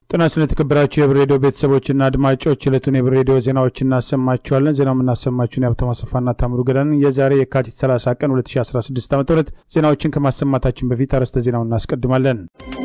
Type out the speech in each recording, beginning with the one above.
ጤና ስለተከበራችሁ የብሬዲዮ ቤተሰቦችና አድማጮች ዕለቱን የብሬዲዮ ዜናዎችን እናሰማችኋለን። ዜናውን እናሰማችሁን ያብተማ ሰፋና ታምሩ ገዳን የዛሬ የካቲት 30 ቀን 2016 ዓ.ም ዜናዎችን ከማሰማታችን በፊት አርዕስተ ዜናውን እናስቀድማለን።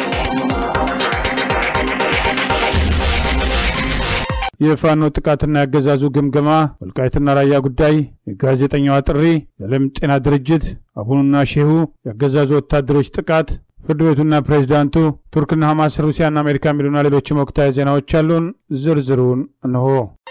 የፋኖ ጥቃትና ያገዛዙ ግምገማ፣ ወልቃይትና ራያ ጉዳይ፣ የጋዜጠኛው ጥሪ፣ የዓለም ጤና ድርጅት፣ አቡኑና ሼሁ፣ ያገዛዙ ወታደሮች ጥቃት፣ ፍርድ ቤቱና ፕሬዝዳንቱ፣ ቱርክና ሐማስ፣ ሩሲያና አሜሪካ ሚሉና ሌሎችም ወቅታዊ ዜናዎች አሉን። ዝርዝሩን እንሆ።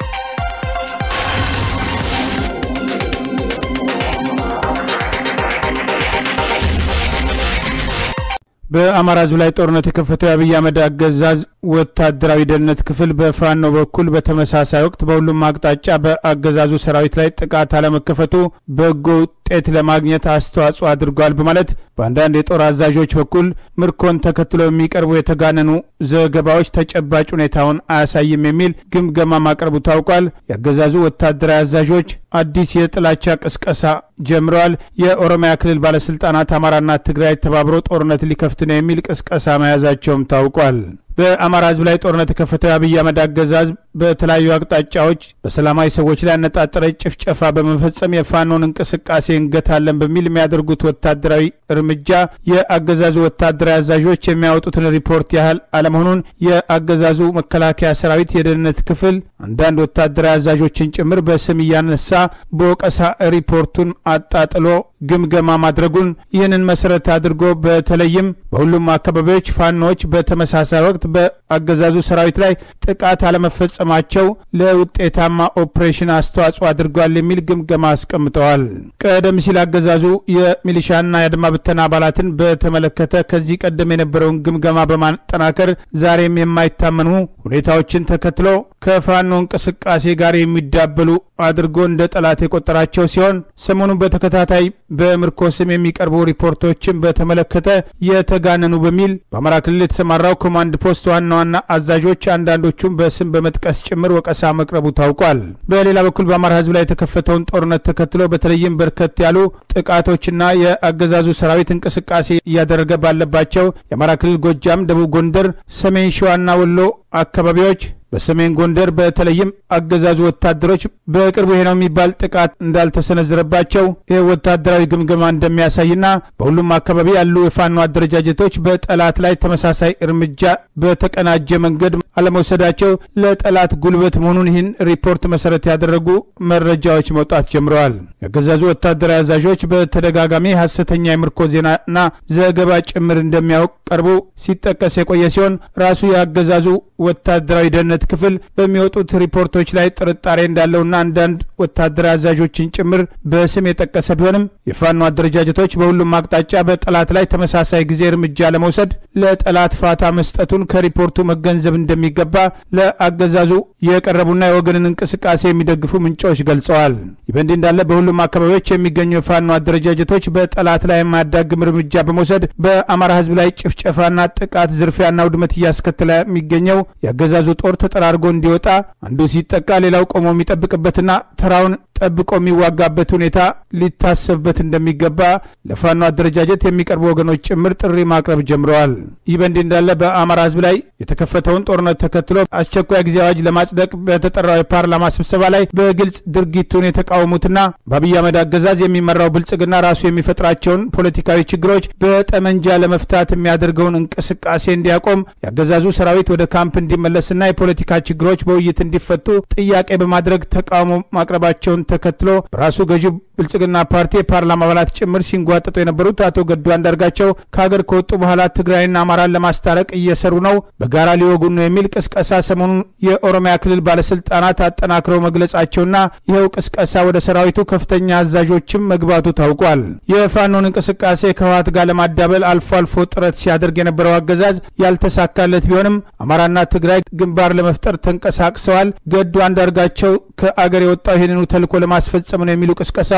በአማራ ሕዝብ ላይ ጦርነት የከፈተው የአብይ አህመድ አገዛዝ ወታደራዊ ደህንነት ክፍል በፋኖ በኩል በተመሳሳይ ወቅት በሁሉም አቅጣጫ በአገዛዙ ሰራዊት ላይ ጥቃት አለመከፈቱ በጎ ውጤት ለማግኘት አስተዋጽኦ አድርጓል በማለት በአንዳንድ የጦር አዛዦች በኩል ምርኮን ተከትሎ የሚቀርቡ የተጋነኑ ዘገባዎች ተጨባጭ ሁኔታውን አያሳይም የሚል ግምገማ ማቅረቡ ታውቋል። የአገዛዙ ወታደራዊ አዛዦች አዲስ የጥላቻ ቅስቀሳ ጀምረዋል። የኦሮሚያ ክልል ባለስልጣናት አማራና ትግራይ ተባብሮ ጦርነት ሊከፍት ነው የሚል ቅስቀሳ መያዛቸውም ታውቋል። በአማራ ሕዝብ ላይ ጦርነት የከፈተው የአብይ አህመድ አገዛዝ በተለያዩ አቅጣጫዎች በሰላማዊ ሰዎች ላይ ያነጣጠረ ጭፍጨፋ በመፈጸም የፋኖን እንቅስቃሴ እንገታለን በሚል የሚያደርጉት ወታደራዊ እርምጃ የአገዛዙ ወታደራዊ አዛዦች የሚያወጡትን ሪፖርት ያህል አለመሆኑን የአገዛዙ መከላከያ ሰራዊት የደህንነት ክፍል አንዳንድ ወታደራዊ አዛዦችን ጭምር በስም እያነሳ በወቀሳ ሪፖርቱን አጣጥሎ ግምገማ ማድረጉን ይህንን መሰረት አድርጎ በተለይም በሁሉም አካባቢዎች ፋኖች በተመሳሳይ ወቅት በአገዛዙ ሰራዊት ላይ ጥቃት አለመፈጸማቸው ለውጤታማ ኦፕሬሽን አስተዋጽኦ አድርጓል የሚል ግምገማ አስቀምጠዋል። ቀደም ሲል አገዛዙ የሚሊሻና የአድማ ብተና አባላትን በተመለከተ ከዚህ ቀደም የነበረውን ግምገማ በማጠናከር ዛሬም የማይታመኑ ሁኔታዎችን ተከትሎ ከፋኖ እንቅስቃሴ ጋር የሚዳበሉ አድርጎ እንደ ጠላት የቆጠራቸው ሲሆን ሰሞኑን በተከታታይ በምርኮ ስም የሚቀርቡ ሪፖርቶችን በተመለከተ የተጋነኑ በሚል በአማራ ክልል የተሰማራው ኮማንድ ፖስት ዋና አዛዦች አንዳንዶቹም በስም በመጥቀስ ጭምር ወቀሳ መቅረቡ ታውቋል። በሌላ በኩል በአማራ ሕዝብ ላይ የተከፈተውን ጦርነት ተከትሎ በተለይም በርከት ያሉ ጥቃቶችና የአገዛዙ ሰራዊት እንቅስቃሴ እያደረገ ባለባቸው የአማራ ክልል ጎጃም፣ ደቡብ ጎንደር፣ ሰሜን ሸዋና ወሎ አካባቢዎች በሰሜን ጎንደር በተለይም አገዛዙ ወታደሮች በቅርቡ ይሄ ነው የሚባል ጥቃት እንዳልተሰነዘረባቸው የወታደራዊ ግምገማ እንደሚያሳይና በሁሉም አካባቢ ያሉ የፋኖ አደረጃጀቶች በጠላት ላይ ተመሳሳይ እርምጃ በተቀናጀ መንገድ አለመውሰዳቸው ለጠላት ጉልበት መሆኑን ይህን ሪፖርት መሰረት ያደረጉ መረጃዎች መውጣት ጀምረዋል። የአገዛዙ ወታደራዊ አዛዦች በተደጋጋሚ ሐሰተኛ የምርኮ ዜናና ዘገባ ጭምር እንደሚያቀርቡ ሲጠቀስ የቆየ ሲሆን ራሱ የአገዛዙ ወታደራዊ ደህንነት ክፍል በሚወጡት ሪፖርቶች ላይ ጥርጣሬ እንዳለውና አንዳንድ ወታደራዊ አዛዦችን ጭምር በስም የጠቀሰ ቢሆንም የፋኖ አደረጃጀቶች በሁሉም አቅጣጫ በጠላት ላይ ተመሳሳይ ጊዜ እርምጃ ለመውሰድ ለጠላት ፋታ መስጠቱን ከሪፖርቱ መገንዘብ እንደሚገባ ለአገዛዙ የቀረቡና የወገንን እንቅስቃሴ የሚደግፉ ምንጮች ገልጸዋል። ይህ በእንዲህ እንዳለ በሁሉም አካባቢዎች የሚገኙ የፋኖ አደረጃጀቶች በጠላት ላይ የማያዳግም እርምጃ በመውሰድ በአማራ ሕዝብ ላይ ጭፍጨፋና ጥቃት፣ ዝርፊያና ውድመት እያስከተለ የሚገኘው የአገዛዙ ጦር ተጠራርጎ እንዲወጣ አንዱ ሲጠቃ ሌላው ቆሞ የሚጠብቅበትና ተራውን ጠብቆ የሚዋጋበት ሁኔታ ሊታሰብበት እንደሚገባ ለፋኖ አደረጃጀት የሚቀርቡ ወገኖች ጭምር ጥሪ ማቅረብ ጀምረዋል። ይህ በእንዲህ እንዳለ በአማራ ሕዝብ ላይ የተከፈተውን ጦርነት ተከትሎ አስቸኳይ ጊዜ አዋጅ ለማጽደቅ በተጠራው የፓርላማ ስብሰባ ላይ በግልጽ ድርጊቱን የተቃወሙትና በአብይ አህመድ አገዛዝ የሚመራው ብልጽግና ራሱ የሚፈጥራቸውን ፖለቲካዊ ችግሮች በጠመንጃ ለመፍታት የሚያደርገውን እንቅስቃሴ እንዲያቆም የአገዛዙ ሰራዊት ወደ ካምፕ እንዲመለስና የፖለቲካ ችግሮች በውይይት እንዲፈቱ ጥያቄ በማድረግ ተቃውሞ ማቅረባቸውን ተከትሎ በራሱ ገዢ ብልጽግና ፓርቲ የፓርላማ አባላት ጭምር ሲንጓጠጡ የነበሩት አቶ ገዱ አንዳርጋቸው ከሀገር ከወጡ በኋላ ትግራይና አማራን ለማስታረቅ እየሰሩ ነው፣ በጋራ ሊወጉን ነው የሚል ቅስቀሳ ሰሞኑን የኦሮሚያ ክልል ባለስልጣናት አጠናክረው መግለጻቸውና ይኸው ቅስቀሳ ወደ ሰራዊቱ ከፍተኛ አዛዦችም መግባቱ ታውቋል። የፋኖን እንቅስቃሴ ከህወሓት ጋር ለማዳበል አልፎ አልፎ ጥረት ሲያደርግ የነበረው አገዛዝ ያልተሳካለት ቢሆንም አማራና ትግራይ ግንባር ለመፍጠር ተንቀሳቅሰዋል። ገዱ አንዳርጋቸው ከአገር የወጣው ይህንኑ ተልዕኮ ለማስፈጸም ነው የሚሉ ቅስቀሳዎች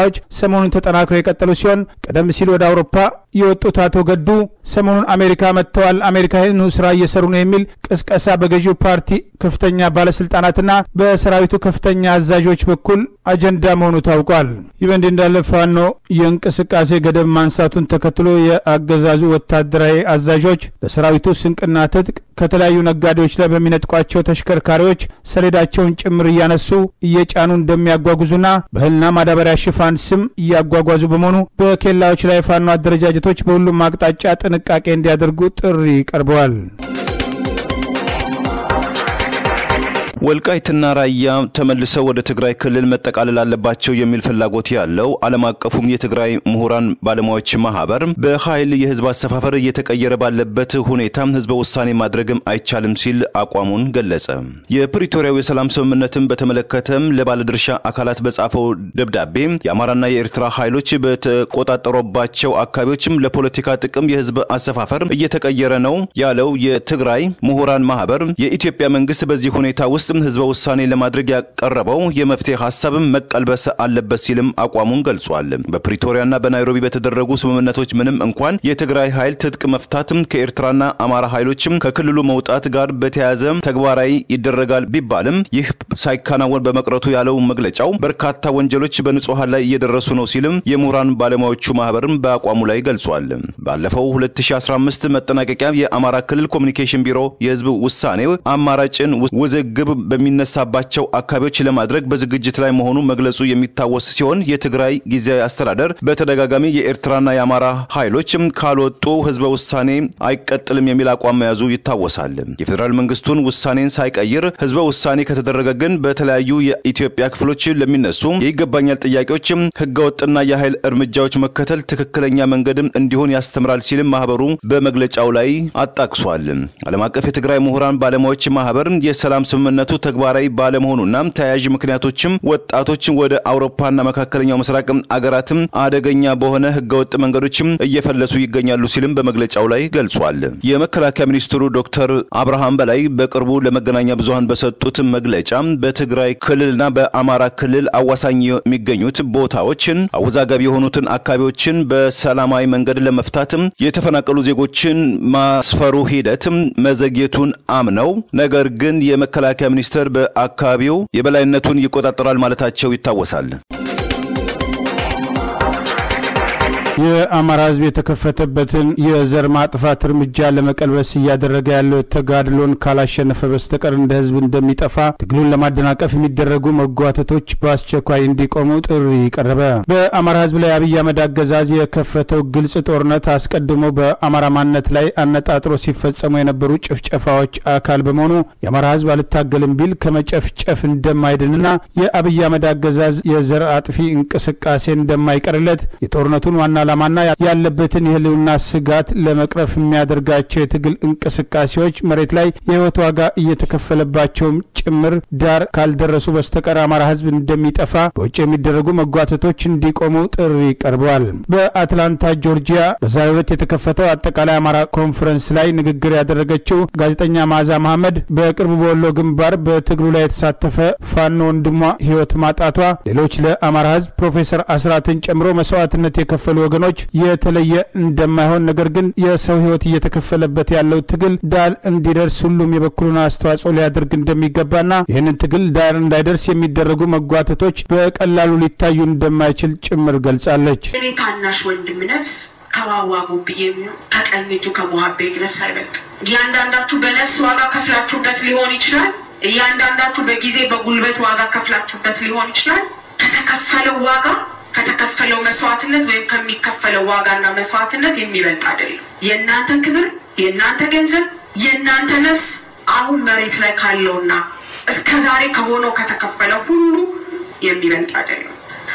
ተወካዮች ሰሞኑን ተጠናክረው የቀጠሉ ሲሆን ቀደም ሲል ወደ አውሮፓ የወጡት አቶ ገዱ ሰሞኑን አሜሪካ መጥተዋል፣ አሜሪካ ይህን ስራ እየሰሩ ነው የሚል ቅስቀሳ በገዢው ፓርቲ ከፍተኛ ባለስልጣናትና በሰራዊቱ ከፍተኛ አዛዦች በኩል አጀንዳ መሆኑ ታውቋል። ይህ በእንዲህ እንዳለ ፋኖ የእንቅስቃሴ ገደብ ማንሳቱን ተከትሎ የአገዛዙ ወታደራዊ አዛዦች ለሰራዊቱ ስንቅና ትጥቅ ከተለያዩ ነጋዴዎች ላይ በሚነጥቋቸው ተሽከርካሪዎች ሰሌዳቸውን ጭምር እያነሱ እየጫኑ እንደሚያጓጉዙና በእህልና ማዳበሪያ ሽፋን ስም እያጓጓዙ በመሆኑ በኬላዎች ላይ ፋኖ አደረጃጀቶች በሁሉም አቅጣጫ ጥንቃቄ እንዲያደርጉ ጥሪ ቀርበዋል። ወልቃይትና ራያ ተመልሰው ወደ ትግራይ ክልል መጠቃለል አለባቸው የሚል ፍላጎት ያለው ዓለም አቀፉም የትግራይ ምሁራን ባለሙያዎች ማህበር በኃይል የህዝብ አሰፋፈር እየተቀየረ ባለበት ሁኔታ ህዝብ ውሳኔ ማድረግም አይቻልም ሲል አቋሙን ገለጸ። የፕሪቶሪያው የሰላም ስምምነትን በተመለከተም ለባለድርሻ አካላት በጻፈው ደብዳቤ የአማራና የኤርትራ ኃይሎች በተቆጣጠሩባቸው አካባቢዎችም ለፖለቲካ ጥቅም የህዝብ አሰፋፈር እየተቀየረ ነው ያለው የትግራይ ምሁራን ማህበር የኢትዮጵያ መንግስት በዚህ ሁኔታ ውስጥ ህዝብ ውሳኔ ለማድረግ ያቀረበው የመፍትሄ ሐሳብ መቀልበስ አለበት ሲልም አቋሙን ገልጿል። በፕሪቶሪያና በናይሮቢ በተደረጉ ስምምነቶች ምንም እንኳን የትግራይ ኃይል ትጥቅ መፍታትም ከኤርትራና አማራ ኃይሎችም ከክልሉ መውጣት ጋር በተያያዘ ተግባራዊ ይደረጋል ቢባልም ይህ ሳይካናወን በመቅረቱ ያለው መግለጫው በርካታ ወንጀሎች በንጹሃን ላይ እየደረሱ ነው ሲልም የምሁራን ባለሙያዎቹ ማህበርም በአቋሙ ላይ ገልጿል። ባለፈው 2015 መጠናቀቂያ የአማራ ክልል ኮሙኒኬሽን ቢሮ የህዝብ ውሳኔ አማራጭን ውዝግብ በሚነሳባቸው አካባቢዎች ለማድረግ በዝግጅት ላይ መሆኑ መግለጹ የሚታወስ ሲሆን የትግራይ ጊዜያዊ አስተዳደር በተደጋጋሚ የኤርትራና የአማራ ኃይሎች ካልወጡ ህዝብ ውሳኔ አይቀጥልም የሚል አቋም መያዙ ይታወሳል። የፌደራል መንግስቱን ውሳኔን ሳይቀይር ህዝብ ውሳኔ ከተደረገ ግን በተለያዩ የኢትዮጵያ ክፍሎች ለሚነሱ የይገባኛል ጥያቄዎች ህገወጥና የኃይል እርምጃዎች መከተል ትክክለኛ መንገድም እንዲሆን ያስተምራል ሲል ማህበሩ በመግለጫው ላይ አጣቅሷል። ዓለም አቀፍ የትግራይ ምሁራን ባለሙያዎች ማህበር የሰላም ስምምነቱ ተግባራዊ ባለመሆኑና ተያያዥ ምክንያቶችም ወጣቶችን ወደ አውሮፓና መካከለኛው ምስራቅ አገራትም አደገኛ በሆነ ህገወጥ መንገዶችም እየፈለሱ ይገኛሉ ሲልም በመግለጫው ላይ ገልጿል። የመከላከያ ሚኒስትሩ ዶክተር አብርሃም በላይ በቅርቡ ለመገናኛ ብዙሃን በሰጡት መግለጫ በትግራይ ክልልና በአማራ ክልል አዋሳኝ የሚገኙት ቦታዎችን አወዛጋቢ የሆኑትን አካባቢዎችን በሰላማዊ መንገድ ለመፍታትም የተፈናቀሉ ዜጎችን ማስፈሩ ሂደት መዘግየቱን አምነው ነገር ግን የመከላከያ ሚኒስተር በአካባቢው የበላይነቱን ይቆጣጠራል ማለታቸው ይታወሳል። የአማራ ህዝብ የተከፈተበትን የዘር ማጥፋት እርምጃ ለመቀልበስ እያደረገ ያለው ተጋድሎን ካላሸነፈ በስተቀር እንደ ህዝብ እንደሚጠፋ ትግሉን ለማደናቀፍ የሚደረጉ መጓተቶች በአስቸኳይ እንዲቆሙ ጥሪ ቀረበ። በአማራ ህዝብ ላይ አብይ አህመድ አገዛዝ የከፈተው ግልጽ ጦርነት አስቀድሞ በአማራ ማንነት ላይ አነጣጥሮ ሲፈጸሙ የነበሩ ጭፍጨፋዎች አካል በመሆኑ የአማራ ህዝብ አልታገልም ቢል ከመጨፍጨፍ እንደማይድንና የአብይ አህመድ አገዛዝ የዘር አጥፊ እንቅስቃሴ እንደማይቀርለት የጦርነቱን ዋና ዓላማና ያለበትን የህልውና ስጋት ለመቅረፍ የሚያደርጋቸው የትግል እንቅስቃሴዎች መሬት ላይ የህይወት ዋጋ እየተከፈለባቸው ጭምር ዳር ካልደረሱ በስተቀር አማራ ህዝብ እንደሚጠፋ በውጭ የሚደረጉ መጓተቶች እንዲቆሙ ጥሪ ቀርበዋል። በአትላንታ ጆርጂያ በዛሬው ዕለት የተከፈተው አጠቃላይ አማራ ኮንፈረንስ ላይ ንግግር ያደረገችው ጋዜጠኛ ማዛ መሐመድ በቅርቡ በወሎ ግንባር በትግሉ ላይ የተሳተፈ ፋኖ ወንድሟ ህይወት ማጣቷ ሌሎች ለአማራ ህዝብ ፕሮፌሰር አስራትን ጨምሮ መስዋዕትነት የከፈሉ ወገኖች የተለየ እንደማይሆን ነገር ግን የሰው ህይወት እየተከፈለበት ያለው ትግል ዳር እንዲደርስ ሁሉም የበኩሉን አስተዋጽኦ ሊያደርግ እንደሚገባና ይህንን ትግል ዳር እንዳይደርስ የሚደረጉ መጓተቶች በቀላሉ ሊታዩ እንደማይችል ጭምር ገልጻለች። እኔ ታናሽ ወንድም ነፍስ ከዋዋጉ ብዬም ተቀኝ እጁ ከሞሐቤ ነፍስ አይበልጥ። ያንዳንዳችሁ በነፍስ ዋጋ ከፍላችሁበት ሊሆን ይችላል። ያንዳንዳችሁ በጊዜ በጉልበት ዋጋ ከፍላችሁበት ሊሆን ይችላል። ከተከፈለው መስዋዕትነት ወይም ከሚከፈለው ዋጋና መስዋዕትነት የሚበልጥ አይደለም። የእናንተ ክብር፣ የእናንተ ገንዘብ፣ የእናንተ ነፍስ አሁን መሬት ላይ ካለውና እስከዛሬ ከሆነው ከተከፈለው ሁሉ የሚበልጥ አይደለም።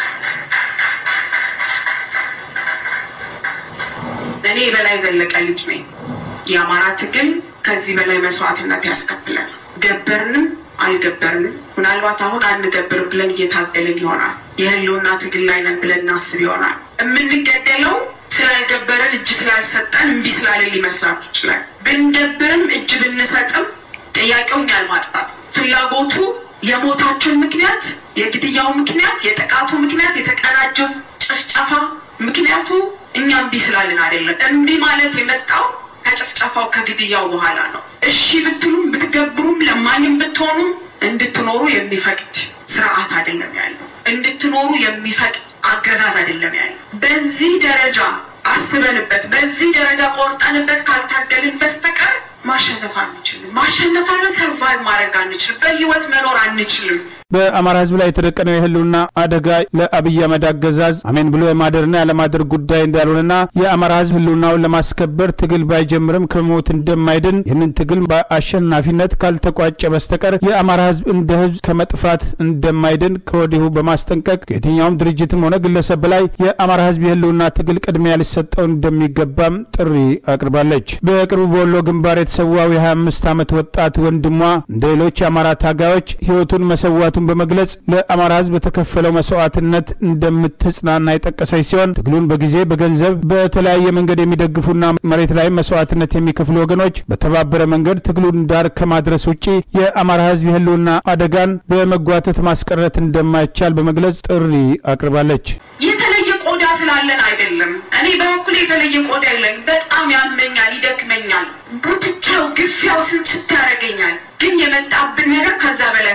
እኔ በላይ ዘለቀ ልጅ ነኝ። የአማራ ትግል ከዚህ በላይ መስዋዕትነት ያስከፍላል። ገበርንም አልገበርንም ምናልባት አሁን አንገበር ብለን እየታገልን ይሆናል። የህልውና ትግል ላይ ነን ብለን እናስብ ይሆናል። የምንገደለው ስላልገበረን እጅ ስላልሰጠን እምቢ ስላልን ሊመስላችሁ ይችላል። ብንገብርም እጅ ብንሰጥም ጥያቄውን ያልማጥፋት ፍላጎቱ የሞታችን ምክንያት የግድያው ምክንያት የጥቃቱ ምክንያት የተቀናጀው ጭፍጨፋ ምክንያቱ እኛም ቢስላልን አይደለም እንዴ ማለት የመጣው ከጭፍጨፋው ከግድያው በኋላ ነው እሺ ብትሉም ብትገብሩም ለማንም ብትሆኑ እንድትኖሩ የሚፈቅድ ስርዓት አይደለም ያለው እንድትኖሩ የሚፈቅድ አገዛዝ አይደለም ያለው በዚህ ደረጃ አስበንበት በዚህ ደረጃ ቆርጠንበት ካልታገልን በስተቀር ማሸነፍ አንችልም ሰርቫይቭ ማድረግ አንችልም በህይወት መኖር አንችልም በአማራ ህዝብ ላይ የተደቀነው የህልውና አደጋ ለአብይ አህመድ አገዛዝ አሜን ብሎ የማደርና ያለማደር ጉዳይ እንዳልሆነና የአማራ ህዝብ ህልውናውን ለማስከበር ትግል ባይጀምርም ከሞት እንደማይድን ይህንን ትግል በአሸናፊነት ካልተቋጨ በስተቀር የአማራ ህዝብ እንደ ህዝብ ከመጥፋት እንደማይድን ከወዲሁ በማስጠንቀቅ ከየትኛውም ድርጅትም ሆነ ግለሰብ ላይ የአማራ ህዝብ የህልውና ትግል ቅድሚያ ሊሰጠው እንደሚገባም ጥሪ አቅርባለች። በቅርቡ በወሎ ግንባር የተሰዋው የ25 ዓመት ወጣት ወንድሟ እንደ ሌሎች አማራ ታጋዮች ህይወቱን መሰዋቱ በመግለጽ ለአማራ ህዝብ በተከፈለው መስዋዕትነት እንደምትጽናና የጠቀሰች ሲሆን ትግሉን በጊዜ በገንዘብ በተለያየ መንገድ የሚደግፉና መሬት ላይ መስዋዕትነት የሚከፍሉ ወገኖች በተባበረ መንገድ ትግሉን ዳር ከማድረስ ውጪ የአማራ ህዝብ የህልውና አደጋን በመጓተት ማስቀረት እንደማይቻል በመግለጽ ጥሪ አቅርባለች። የተለየ ቆዳ ስላለን አይደለም እኔ በበኩሌ የተለየ ቆዳ የለኝ በጣም ያመኛል ይደክመኛል ጉትቻው ግፊያው ስንት ያረገኛል ግን የመጣብን ነገር ከዛ በላይ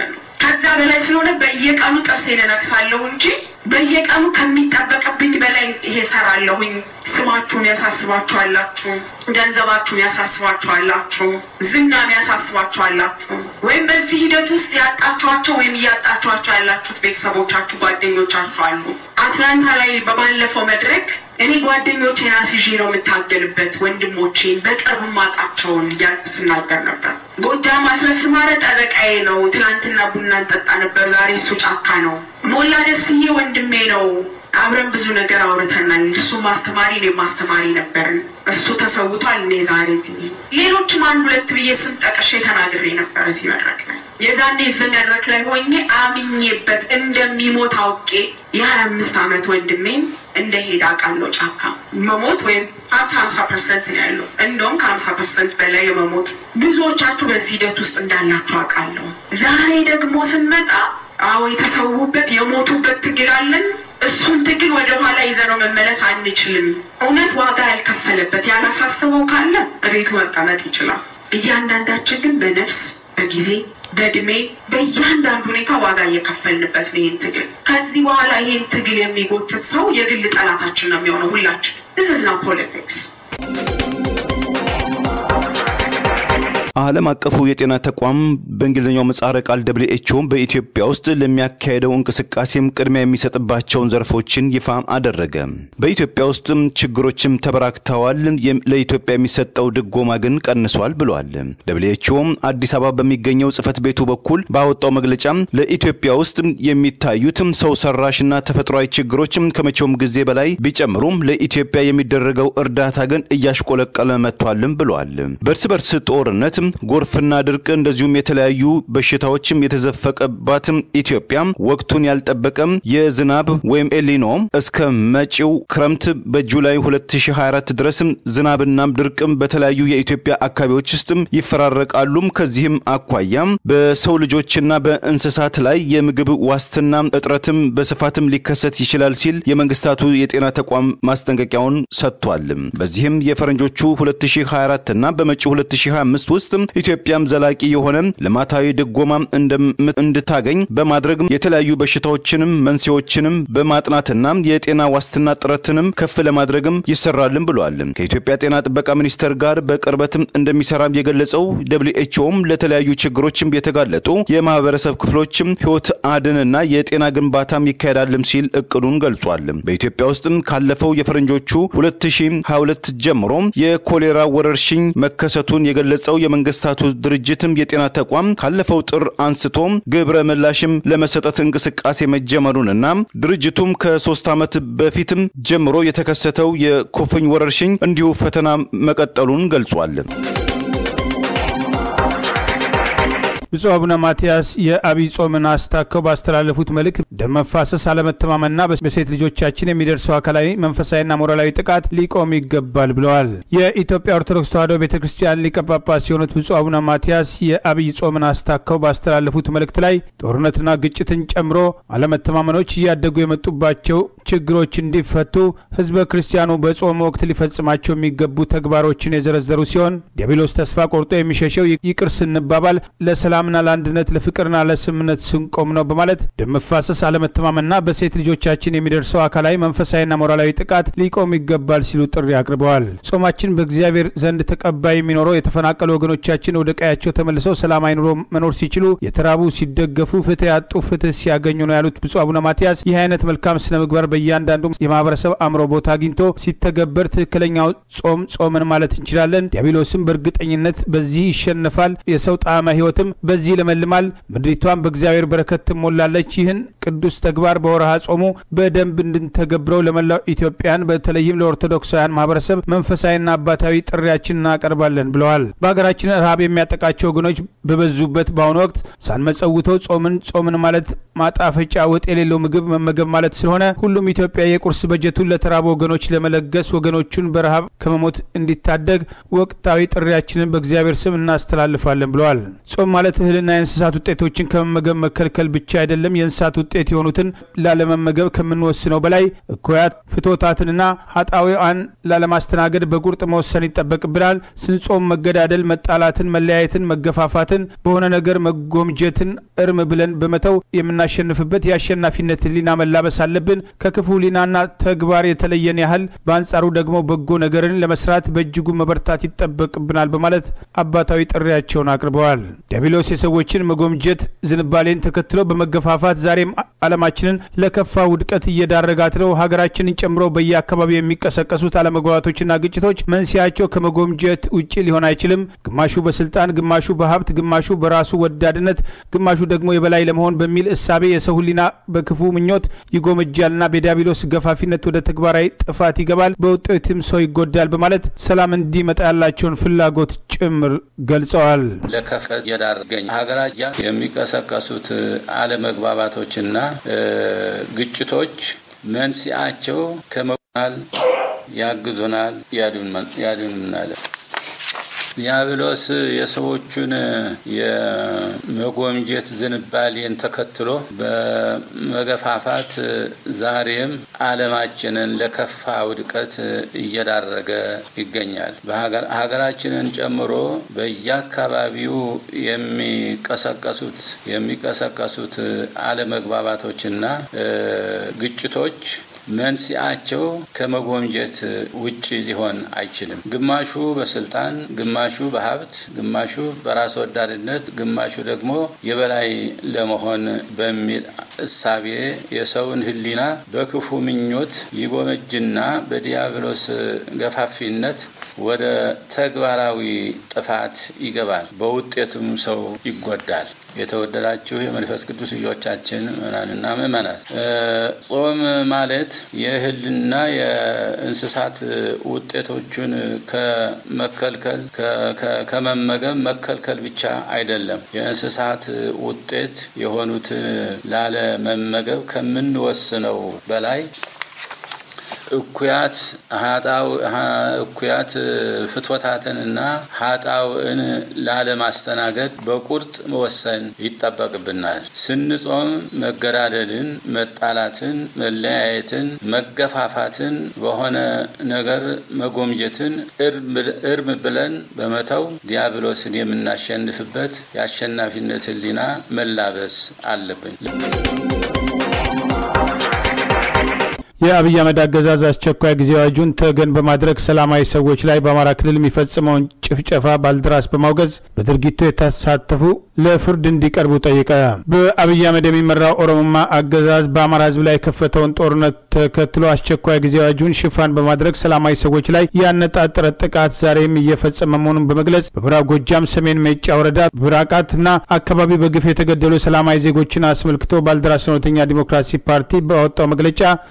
ስለሆነ በየቀኑ ጥርሴን ነክሳለሁ እንጂ በየቀኑ ከሚጠበቅብኝ በላይ ይሄ ሰራለሁኝ ስማችሁን ያሳስባችኋላችሁ ገንዘባችሁን ያሳስባችኋላችሁ ዝናም ያሳስባችኋላችሁ ወይም በዚህ ሂደት ውስጥ ያጣችኋቸው ወይም ያጣችኋቸው ያላችሁት ቤተሰቦቻችሁ ጓደኞቻችሁ አሉ አትላንታ ላይ በባለፈው መድረክ እኔ ጓደኞቼን አስይዤ ነው የምታገልበት ወንድሞቼን በቅርብ ማቃቸውን ያልኩ ስናገር ነበር ጎጃም አስረስማረ ጠበቃዬ ነው ትላንትና ቡና እንጠጣ ነበር ዛሬ እሱ ጫካ ነው ሞላ ደስዬ ወንድሜ ነው አብረን ብዙ ነገር አውርተናል እሱ ማስተማሪ ነበር እሱ ተሰውቷል እኔ ዛሬ እዚህ ሌሎችም አንድ ሁለት ብዬ ስም ጠቅሼ ተናግሬ ነበር እዚህ መድረክ ላይ የዛኔ ዘመድረክ ላይ ሆኜ አምኜበት እንደሚሞት አውቄ የ25 ዓመት ወንድሜን እንደሄዳ ቃለው ጫካ መሞት ወይም 50% ነው ያለው እንደውም ከ50% በላይ የመሞት ብዙዎቻችሁ በዚህ ሂደት ውስጥ እንዳላችሁ አውቃለሁ ዛሬ ደግሞ ስንመጣ አዎ የተሰውበት የሞቱበት ትግል አለን እሱን ትግል ወደ ኋላ ይዘነው መመለስ አንችልም እውነት ዋጋ ያልከፈለበት ያላሳስበው ካለ እቤቱ መቀመጥ ይችላል እያንዳንዳችን ግን በነፍስ በጊዜ በእድሜ በእያንዳንዱ ሁኔታ ዋጋ እየከፈልንበት ነው ይህን ትግል ከዚህ በኋላ ይህን ትግል የሚጎትት ሰው የግል ጠላታችን ነው የሚሆነው ሁላችን this is not politics ዓለም አቀፉ የጤና ተቋም በእንግሊዝኛው ምህጻረ ቃል WHO በኢትዮጵያ ውስጥ ለሚያካሄደው እንቅስቃሴም ቅድሚያ የሚሰጥባቸውን ዘርፎችን ይፋ አደረገ። በኢትዮጵያ ውስጥ ችግሮችም ተበራክተዋል፣ ለኢትዮጵያ የሚሰጠው ድጎማ ግን ቀንሷል ብሏል። WHO አዲስ አበባ በሚገኘው ጽፈት ቤቱ በኩል ባወጣው መግለጫ ለኢትዮጵያ ውስጥ የሚታዩት ሰው ሰራሽና ተፈጥሯዊ ችግሮች ከመቼውም ጊዜ በላይ ቢጨምሩም ለኢትዮጵያ የሚደረገው እርዳታ ግን እያሽቆለቀለ መጥቷልም ብሏል። በርስ ጦርነት ጎርፍና ድርቅ እንደዚሁም የተለያዩ በሽታዎችም የተዘፈቀባት ኢትዮጵያ ወቅቱን ያልጠበቀ የዝናብ ወይም ኤሊኖ እስከ መጪው ክረምት በጁላይ 2024 ድረስ ዝናብና ድርቅ በተለያዩ የኢትዮጵያ አካባቢዎች ውስጥ ይፈራረቃሉ። ከዚህም አኳያ በሰው ልጆችና በእንስሳት ላይ የምግብ ዋስትና እጥረትም በስፋትም ሊከሰት ይችላል ሲል የመንግስታቱ የጤና ተቋም ማስጠንቀቂያውን ሰጥቷል። በዚህም የፈረንጆቹ 2024 እና በመጪው 2025 ውስጥ ኢትዮጵያም ዘላቂ የሆነ ለማታዊ ድጎማ እንድታገኝ በማድረግ የተለያዩ በሽታዎችንም መንስኤዎችንም በማጥናትና የጤና ዋስትና ጥረትንም ከፍ ለማድረግም ይሰራልም ብሏል። ከኢትዮጵያ ጤና ጥበቃ ሚኒስቴር ጋር በቅርበትም እንደሚሰራ የገለጸው WHO ለተለያዩ ችግሮችም የተጋለጡ የማህበረሰብ ክፍሎችም ህይወት አድንና የጤና ግንባታም ይካሄዳልም ሲል እቅዱን ገልጿል። በኢትዮጵያ ውስጥም ካለፈው የፈረንጆቹ 2022 ጀምሮ የኮሌራ ወረርሽኝ መከሰቱን የገለጸው መንግስታቱ ድርጅትም የጤና ተቋም ካለፈው ጥር አንስቶ ግብረ ምላሽም ለመሰጠት እንቅስቃሴ መጀመሩንና ድርጅቱም ከ3 ዓመት በፊትም ጀምሮ የተከሰተው የኮፍኝ ወረርሽኝ እንዲሁ ፈተና መቀጠሉን ገልጿል። ብፁዕ አቡነ ማትያስ የአብይ ጾምን አስታከው ባስተላለፉት መልእክት ደም መፋሰስ፣ አለመተማመንና በሴት ልጆቻችን የሚደርሰው አካላዊ መንፈሳዊና ሞራላዊ ጥቃት ሊቆም ይገባል ብለዋል። የኢትዮጵያ ኦርቶዶክስ ተዋሕዶ ቤተክርስቲያን ሊቀ ጳጳስ የሆኑት ብፁዕ አቡነ ማትያስ የአብይ ጾምን አስታከው ባስተላለፉት መልእክት ላይ ጦርነትና ግጭትን ጨምሮ አለመተማመኖች እያደጉ የመጡባቸው ችግሮች እንዲፈቱ ህዝበ ክርስቲያኑ በጾም ወቅት ሊፈጽማቸው የሚገቡ ተግባሮችን የዘረዘሩ ሲሆን ዲያብሎስ ተስፋ ቆርጦ የሚሸሸው ይቅር ስንባባል ለሰላምና ለአንድነት ለፍቅርና ለስምነት ስንቆም ነው በማለት ደም መፋሰስ፣ አለመተማመንና በሴት ልጆቻችን የሚደርሰው አካላዊ መንፈሳዊና ሞራላዊ ጥቃት ሊቆም ይገባል ሲሉ ጥሪ አቅርበዋል። ጾማችን በእግዚአብሔር ዘንድ ተቀባይ የሚኖረው የተፈናቀሉ ወገኖቻችን ወደ ቀያቸው ተመልሰው ሰላማዊ ኑሮ መኖር ሲችሉ፣ የተራቡ ሲደገፉ፣ ፍትህ ያጡ ፍትህ ሲያገኙ ነው ያሉት ብፁዕ አቡነ ማትያስ ይህ አይነት መልካም ስነ ምግባር በእያንዳንዱ የማህበረሰብ አእምሮ ቦታ አግኝቶ ሲተገበር ትክክለኛው ጾምን ማለት እንችላለን። ዲያብሎስም በእርግጠኝነት በዚህ ይሸነፋል። የሰው ጣዕመ ህይወትም በዚህ ለመልማል። ምድሪቷን በእግዚአብሔር በረከት ትሞላለች። ይህን ቅዱስ ተግባር በወርሃ ጾሙ በደንብ እንድንተገብረው ለመላው ኢትዮጵያን በተለይም ለኦርቶዶክሳውያን ማህበረሰብ መንፈሳዊና አባታዊ ጥሪያችንን እናቀርባለን ብለዋል። በሀገራችን ረሃብ የሚያጠቃቸው ወገኖች በበዙበት በአሁኑ ወቅት ሳንመጸውተው ጾምን ማለት ማጣፈጫ ወጥ የሌለው ምግብ መመገብ ማለት ስለሆነ ሁሉም ኢትዮጵያ የቁርስ በጀቱን ለተራቡ ወገኖች ለመለገስ ወገኖቹን በረሃብ ከመሞት እንዲታደግ ወቅታዊ ጥሪያችንን በእግዚአብሔር ስም እናስተላልፋለን ብለዋል። ጾም ማለት እህልና የእንስሳት ውጤቶችን ከመመገብ መከልከል ብቻ አይደለም። የእንስሳት ውጤት የሆኑትን ላለመመገብ ከምንወስነው በላይ እኩያት ፍቶታትንና ኃጣውያን ላለማስተናገድ በቁርጥ መወሰን ይጠበቅብናል። ስንጾም መገዳደል፣ መጣላትን፣ መለያየትን፣ መገፋፋትን፣ በሆነ ነገር መጎምጀትን እርም ብለን በመተው የምናሸንፍበት የአሸናፊነት ህሊና መላበስ አለብን። ከክፉ ህሊናና ተግባር የተለየን ያህል በአንጻሩ ደግሞ በጎ ነገርን ለመስራት በእጅጉ መበርታት ይጠበቅብናል በማለት አባታዊ ጥሪያቸውን አቅርበዋል። ዲያብሎስ የሰዎችን መጎምጀት ዝንባሌን ተከትሎ በመገፋፋት ዛሬም ዓለማችንን ለከፋ ውድቀት እየዳረጋት ነው። ሀገራችንን ጨምሮ በየአካባቢው የሚቀሰቀሱት አለመግባባቶችና ግጭቶች መንስኤያቸው ከመጎምጀት ውጪ ሊሆን አይችልም። ግማሹ በስልጣን፣ ግማሹ በሀብት፣ ግማሹ በራሱ ወዳድነት፣ ግማሹ ደግሞ የበላይ ለመሆን በሚል እሳቤ የሰው ህሊና በክፉ ምኞት ይጎመጃልና በዲያብሎስ ገፋፊነት ወደ ተግባራዊ ጥፋት ይገባል። በውጤቱም ሰው ይጎዳል በማለት ሰላም እንዲመጣ ያላቸውን ፍላጎት ጭምር ገልጸዋል። ለከፈት የዳረገኝ ሀገራችን የሚቀሰቀሱት አለመግባባቶችና ግጭቶች መንስኤያቸው ከመናል ያግዙናል፣ ያድኑናል። ዲያብሎስ የሰዎቹን የመጎምጀት ዝንባሌን ተከትሎ በመገፋፋት ዛሬም ዓለማችንን ለከፋ ውድቀት እየዳረገ ይገኛል። ሀገራችንን ጨምሮ በየአካባቢው የሚቀሰቀሱት አለመግባባቶችና ግጭቶች መንስኤያቸው ከመጎምጀት ውጪ ሊሆን አይችልም። ግማሹ በስልጣን፣ ግማሹ በሀብት፣ ግማሹ በራስ ወዳድነት፣ ግማሹ ደግሞ የበላይ ለመሆን በሚል እሳቤ የሰውን ህሊና በክፉ ምኞት ይጎመጅና በዲያብሎስ ገፋፊነት ወደ ተግባራዊ ጥፋት ይገባል። በውጤቱም ሰው ይጎዳል። የተወደዳችሁ የመንፈስ ቅዱስ ልጆቻችን ምእመናንና ምእመናት ጾም ማለት የእህልና የእንስሳት ውጤቶችን ከመመገብ መከልከል ብቻ አይደለም። የእንስሳት ውጤት የሆኑትን ላለ መመገብ ከምንወስነው በላይ እኩያት ፍትወታትንና ኃጣውዕን ላለማስተናገድ በቁርጥ መወሰን ይጠበቅብናል። ስንጾም መገዳደልን፣ መጣላትን፣ መለያየትን፣ መገፋፋትን፣ በሆነ ነገር መጎምጀትን እርም ብለን በመተው ዲያብሎስን የምናሸንፍበት የአሸናፊነት ህሊና መላበስ አለብን። የአብይ አህመድ አገዛዝ አስቸኳይ ጊዜ አዋጁን ተገን በማድረግ ሰላማዊ ሰዎች ላይ በአማራ ክልል የሚፈጽመውን ጭፍጨፋ ባልደራስ በማውገዝ በድርጊቱ የተሳተፉ ለፍርድ እንዲቀርቡ ጠየቀ። በአብይ አህመድ የሚመራው ኦሮሞማ አገዛዝ በአማራ ህዝብ ላይ የከፈተውን ጦርነት ተከትሎ አስቸኳይ ጊዜ አዋጁን ሽፋን በማድረግ ሰላማዊ ሰዎች ላይ ያነጣጠረ ጥቃት ዛሬም እየፈጸመ መሆኑን በመግለጽ በምዕራብ ጎጃም ሰሜን ሜጫ ወረዳ ብራቃትና አካባቢ በግፍ የተገደሉ ሰላማዊ ዜጎችን አስመልክቶ ባልደራስ እውነተኛ ዲሞክራሲ ፓርቲ ባወጣው መግለጫ ድርጊቱ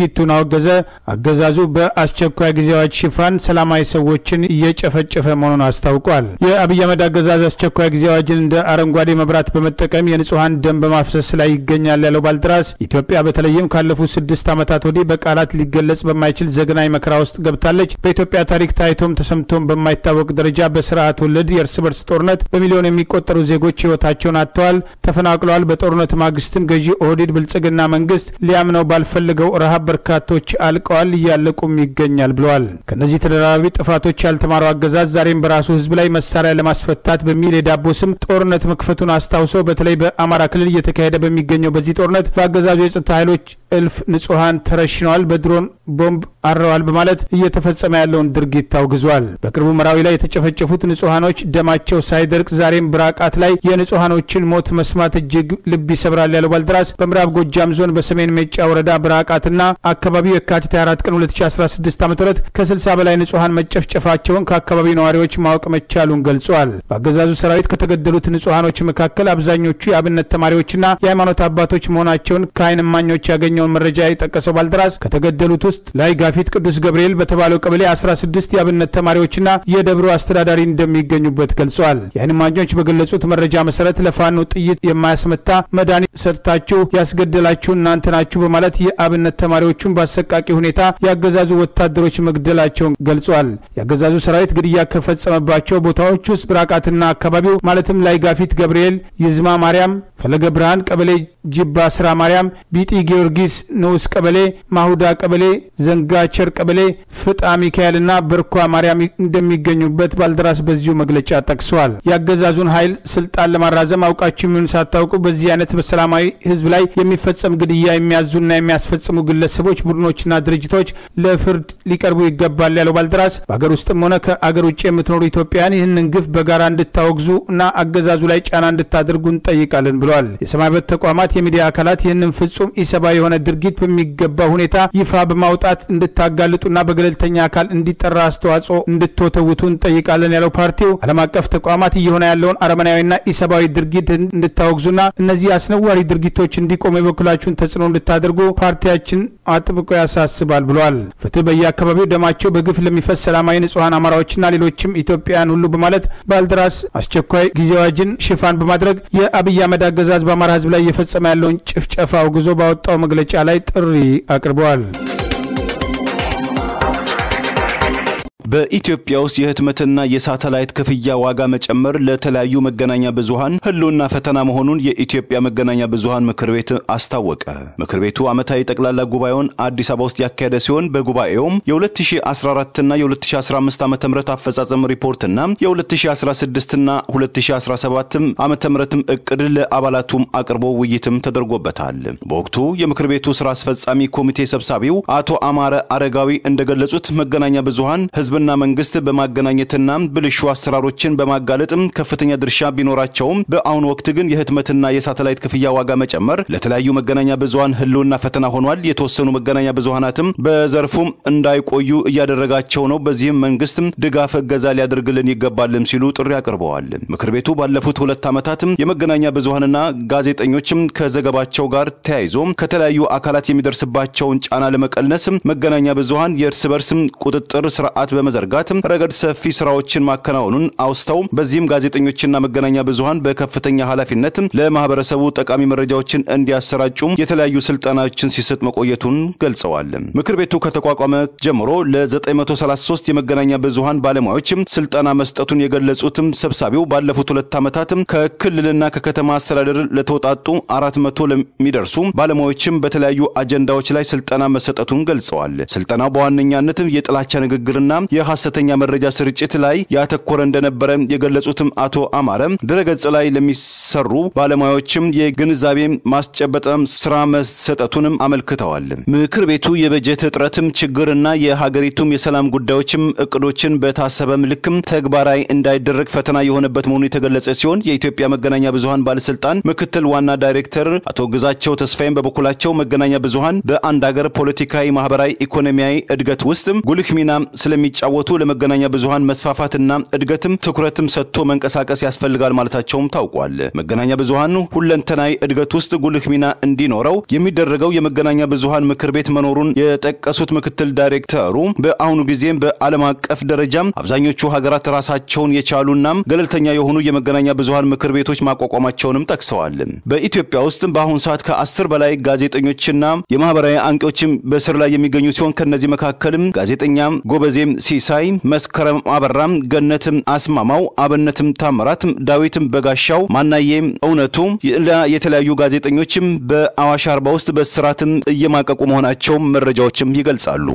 ድርጊቱን አወገዘ። አገዛዙ በአስቸኳይ ጊዜ አዋጅ ሽፋን ሰላማዊ ሰዎችን እየጨፈጨፈ መሆኑን አስታውቋል። የአብይ አህመድ አገዛዝ አስቸኳይ ጊዜ አዋጅን እንደ አረንጓዴ መብራት በመጠቀም የንጹሃን ደም በማፍሰስ ላይ ይገኛል ያለው ባልደራስ ኢትዮጵያ በተለይም ካለፉት 6 ዓመታት ወዲህ በቃላት ሊገለጽ በማይችል ዘግናኝ መከራ ውስጥ ገብታለች። በኢትዮጵያ ታሪክ ታይቶም ተሰምቶም በማይታወቅ ደረጃ በስርዓት ወለድ የእርስ በርስ ጦርነት በሚሊዮን የሚቆጠሩ ዜጎች ህይወታቸውን አጥተዋል፣ ተፈናቅለዋል። በጦርነት ማግስትም ገዢ ኦህዴድ ብልጽግና መንግስት ሊያምነው ባልፈልገው ረሃብ በርካቶች አልቀዋል፣ እያለቁም ይገኛል ብለዋል። ከነዚህ ተደራራቢ ጥፋቶች ያልተማረው አገዛዝ ዛሬም በራሱ ህዝብ ላይ መሳሪያ ለማስፈታት በሚል የዳቦ ስም ጦርነት መክፈቱን አስታውሶ በተለይ በአማራ ክልል እየተካሄደ በሚገኘው በዚህ ጦርነት በአገዛዙ የጸጥታ ኃይሎች እልፍ ንጹሃን ተረሽነዋል፣ በድሮን ቦምብ አረዋል በማለት እየተፈጸመ ያለውን ድርጊት ታውግዟል። በቅርቡ መራዊ ላይ የተጨፈጨፉት ንጹሃኖች ደማቸው ሳይደርቅ ዛሬም ብራቃት ላይ የንጹሃኖችን ሞት መስማት እጅግ ልብ ይሰብራል ያለው ባልደራስ በምዕራብ ጎጃም ዞን በሰሜን ሜጫ ወረዳ ብራቃትና አካባቢው የካቲት 24 ቀን 2016 ዓ.ም ከ60 በላይ ንጹሃን መጨፍጨፋቸውን ከአካባቢው ነዋሪዎች ማወቅ መቻሉን ገልጿል። በአገዛዙ ሰራዊት ከተገደሉት ንጹሃኖች መካከል አብዛኞቹ የአብነት ተማሪዎችና የሃይማኖት አባቶች መሆናቸውን ከዓይን እማኞች ያገኘውን መረጃ የጠቀሰው ባልደራስ ከተገደሉት ውስጥ ላይ ጋፊት ቅዱስ ገብርኤል በተባለው ቀበሌ 16 የአብነት ተማሪዎችና የደብሩ አስተዳዳሪ እንደሚገኙበት ገልጿል። የዓይን እማኞች በገለጹት መረጃ መሰረት ለፋኖ ጥይት የማያስመታ መድኃኒት ሰርታችሁ ያስገደላችሁ እናንተ ናችሁ በማለት የአብነት ተማሪዎቹን በአሰቃቂ ሁኔታ ያገዛዙ ወታደሮች መግደላቸውን ገልጿል። ያገዛዙ ሰራዊት ግድያ ከፈጸመባቸው ቦታዎች ውስጥ ብራቃትና አካባቢው ማለትም ላይ ጋፊት ገብርኤል፣ ይዝማ ማርያም፣ ፈለገ ብርሃን ቀበሌ፣ ጅባ ስራ ማርያም፣ ቢጢ ጊዮርጊስ ንዑስ ቀበሌ፣ ማሁዳ ቀበሌ፣ ዘንጋቸር ቀበሌ፣ ፍጣ ሚካኤልና በርኳ ማርያም እንደሚገኙበት ባልደራስ በዚሁ መግለጫ ጠቅሷል። ያገዛዙን ኃይል ስልጣን ለማራዘም አውቃችሁ ምን ሳታውቁ በዚህ አይነት በሰላማዊ ህዝብ ላይ የሚፈጸም ግድያ የሚያዙና የሚያስፈጽሙ ግለሰቦች፣ ቡድኖችና ድርጅቶች ለፍርድ ሊቀርቡ ይገባል ያለው ባልደራስ በአገር ውስጥም ሆነ ከአገር ውጭ የምትኖሩ ኢትዮጵያውያን ይህንን ግፍ በጋራ እንድታወግዙ እና አገዛዙ ላይ ጫና እንድታደርጉ እንጠይቃለን ብለዋል። የሰማይ በት ተቋማት የሚዲያ አካላት ይህንን ፍጹም ኢሰብአዊ የሆነ ድርጊት በሚገባ ሁኔታ ይፋ በማውጣት እንድታጋልጡና በገለልተኛ አካል እንዲጠራ አስተዋጽኦ እንድትወተውቱ እንጠይቃለን ያለው ፓርቲው ዓለም አቀፍ ተቋማት እየሆነ ያለውን አረመናዊና ኢሰብአዊ ድርጊት እንድታወግዙና እነዚህ አስነዋሪ ድርጊቶች እንዲቆሙ የበኩላችሁን ተጽዕኖ እንድታደርጉ ፓርቲያችን አጥብቆ ያሳስባል ብለዋል። ፍትህ በየአካባቢው ደማቸው በግፍ ለሚፈስ ሰላማዊ ንጹሃን አማራዎችና ሌሎችም ኢትዮጵያውያን ሁሉ በማለት ባልደራስ አስቸኳይ ጊዜ አዋጅን ሽፋን በማድረግ የአብይ አህመድ አገዛዝ በአማራ ህዝብ ላይ እየፈጸመ ያለውን ጭፍጨፋ አውግዞ ባወጣው መግለጫ ላይ ጥሪ አቅርበዋል። በኢትዮጵያ ውስጥ የህትመትና የሳተላይት ክፍያ ዋጋ መጨመር ለተለያዩ መገናኛ ብዙሃን ህልውና ፈተና መሆኑን የኢትዮጵያ መገናኛ ብዙሃን ምክር ቤት አስታወቀ። ምክር ቤቱ ዓመታዊ ጠቅላላ ጉባኤውን አዲስ አበባ ውስጥ ያካሄደ ሲሆን በጉባኤውም የ2014 እና የ2015 ዓ.ም አፈጻጸም ሪፖርትና የ2016 እና 2017 ዓ.ም እቅድ ለአባላቱም አቅርቦ ውይይትም ተደርጎበታል። በወቅቱ የምክር ቤቱ ስራ አስፈጻሚ ኮሚቴ ሰብሳቢው አቶ አማረ አረጋዊ እንደገለጹት መገናኛ ብዙሃን ህዝብና መንግስት በማገናኘትና ብልሹ አሰራሮችን በማጋለጥ ከፍተኛ ድርሻ ቢኖራቸውም በአሁኑ ወቅት ግን የህትመትና የሳተላይት ክፍያ ዋጋ መጨመር ለተለያዩ መገናኛ ብዙሃን ህልውና ፈተና ሆኗል። የተወሰኑ መገናኛ ብዙሃናትም በዘርፉም እንዳይቆዩ እያደረጋቸው ነው። በዚህም መንግስት ድጋፍ እገዛ ሊያደርግልን ይገባልም ሲሉ ጥሪ አቅርበዋል። ምክር ቤቱ ባለፉት 2 ዓመታት የመገናኛ ብዙሃንና ጋዜጠኞችም ከዘገባቸው ጋር ተያይዞ ከተለያዩ አካላት የሚደርስባቸውን ጫና ለመቀነስ መገናኛ ብዙሃን የእርስ በርስ ቁጥጥር ስርዓት በመዘርጋት ረገድ ሰፊ ስራዎችን ማከናወኑን አውስተው በዚህም ጋዜጠኞችና መገናኛ ብዙሃን በከፍተኛ ኃላፊነት ለማህበረሰቡ ጠቃሚ መረጃዎችን እንዲያሰራጩ የተለያዩ ስልጣናዎችን ሲሰጥ መቆየቱን ገልጸዋል። ምክር ቤቱ ከተቋቋመ ጀምሮ ለ933 የመገናኛ ብዙሃን ባለሙያዎች ስልጣና መስጠቱን የገለጹት ሰብሳቢው ባለፉት 2 ዓመታት ከክልልና ከከተማ አስተዳደር ለተወጣጡ 400 ለሚደርሱ ባለሙያዎችም በተለያዩ አጀንዳዎች ላይ ስልጣና መሰጠቱን ገልጸዋል። ስልጣናው በዋነኛነት የጥላቻ ንግግርና የሐሰተኛ መረጃ ስርጭት ላይ ያተኮረ እንደነበረ የገለጹትም አቶ አማረ ድረገጽ ላይ ለሚሰሩ ባለሙያዎችም የግንዛቤ ማስጨበጥ ስራ መሰጠቱንም አመልክተዋል። ምክር ቤቱ የበጀት እጥረትም ችግርና የሀገሪቱም የሰላም ጉዳዮችም እቅዶችን በታሰበ መልክም ተግባራዊ እንዳይደረግ ፈተና የሆነበት መሆኑ የተገለጸ ሲሆን የኢትዮጵያ መገናኛ ብዙሃን ባለስልጣን ምክትል ዋና ዳይሬክተር አቶ ግዛቸው ተስፋዬም በበኩላቸው መገናኛ ብዙሃን በአንድ ሀገር ፖለቲካዊ፣ ማህበራዊ፣ ኢኮኖሚያዊ እድገት ውስጥ ጉልህ ሚና ስለሚጫወቱ እንዲጫወቱ ለመገናኛ ብዙሃን መስፋፋትና እድገትም ትኩረትም ሰጥቶ መንቀሳቀስ ያስፈልጋል ማለታቸውም ታውቋል። መገናኛ ብዙሃን ሁለንተናዊ እድገት ውስጥ ጉልህ ሚና እንዲኖረው የሚደረገው የመገናኛ ብዙሃን ምክር ቤት መኖሩን የጠቀሱት ምክትል ዳይሬክተሩ በአሁኑ ጊዜም በዓለም አቀፍ ደረጃም አብዛኞቹ ሀገራት ራሳቸውን የቻሉና ገለልተኛ የሆኑ የመገናኛ ብዙሃን ምክር ቤቶች ማቋቋማቸውንም ጠቅሰዋል። በኢትዮጵያ ውስጥ በአሁኑ ሰዓት ከ10 በላይ ጋዜጠኞችና የማህበራዊ አንቂዎችም በስር ላይ የሚገኙ ሲሆን ከነዚህ መካከልም ጋዜጠኛ ጎበዜም ሲሳይ፣ መስከረም አበራም፣ ገነትም አስማማው፣ አብነትም ታምራት፣ ዳዊትም በጋሻው፣ ማናየም እውነቱ የተለያዩ ጋዜጠኞችም በአዋሽ አርባ ውስጥ በስራትም እየማቀቁ መሆናቸው መረጃዎችም ይገልጻሉ።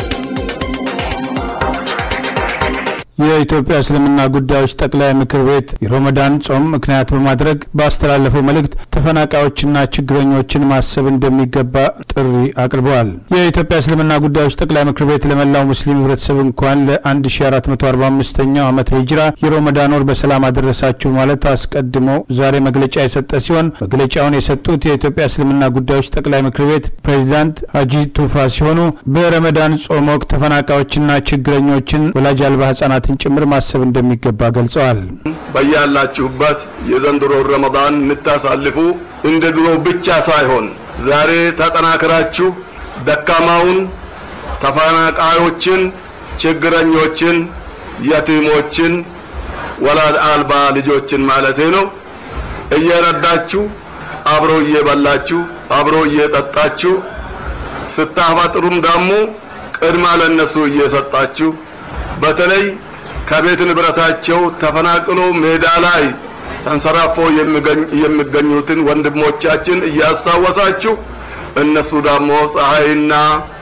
የኢትዮጵያ እስልምና ጉዳዮች ጠቅላይ ምክር ቤት የረመዳን ጾም ምክንያት በማድረግ ባስተላለፈው መልእክት ተፈናቃዮችና ችግረኞችን ማሰብ እንደሚገባ ጥሪ አቅርበዋል። የኢትዮጵያ እስልምና ጉዳዮች ጠቅላይ ምክር ቤት ለመላው ሙስሊም ህብረተሰብ እንኳን ለ1445ኛው ዓመተ ሂጅራ የረመዳን ወር በሰላም አደረሳችሁ ማለት አስቀድሞ ዛሬ መግለጫ የሰጠ ሲሆን መግለጫውን የሰጡት የኢትዮጵያ እስልምና ጉዳዮች ጠቅላይ ምክር ቤት ፕሬዝዳንት ሀጂ ቱፋ ሲሆኑ በረመዳን ጾም ወቅት ተፈናቃዮችና ችግረኞችን ወላጅ አልባ ህጻናት ጭምር ማሰብ እንደሚገባ ገልጸዋል። በያላችሁበት የዘንድሮ ረመዳን ምታሳልፉ እንደ ድሮ ብቻ ሳይሆን ዛሬ ተጠናክራችሁ ደካማውን ተፈናቃዮችን፣ ችግረኞችን፣ የቲሞችን፣ ወላጅ አልባ ልጆችን ማለት ነው እየረዳችሁ አብሮ እየበላችሁ አብሮ እየጠጣችሁ ስታፈጥሩም ደግሞ ቅድማ ለነሱ እየሰጣችሁ በተለይ ከቤት ንብረታቸው ተፈናቅሎ ሜዳ ላይ ተንሰራፎ የሚገኙትን ወንድሞቻችን እያስታወሳችሁ እነሱ ደግሞ ፀሐይና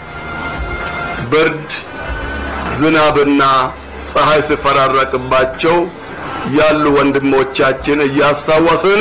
ብርድ ዝናብና ፀሐይ ሲፈራረቅባቸው ያሉ ወንድሞቻችን እያስታወስን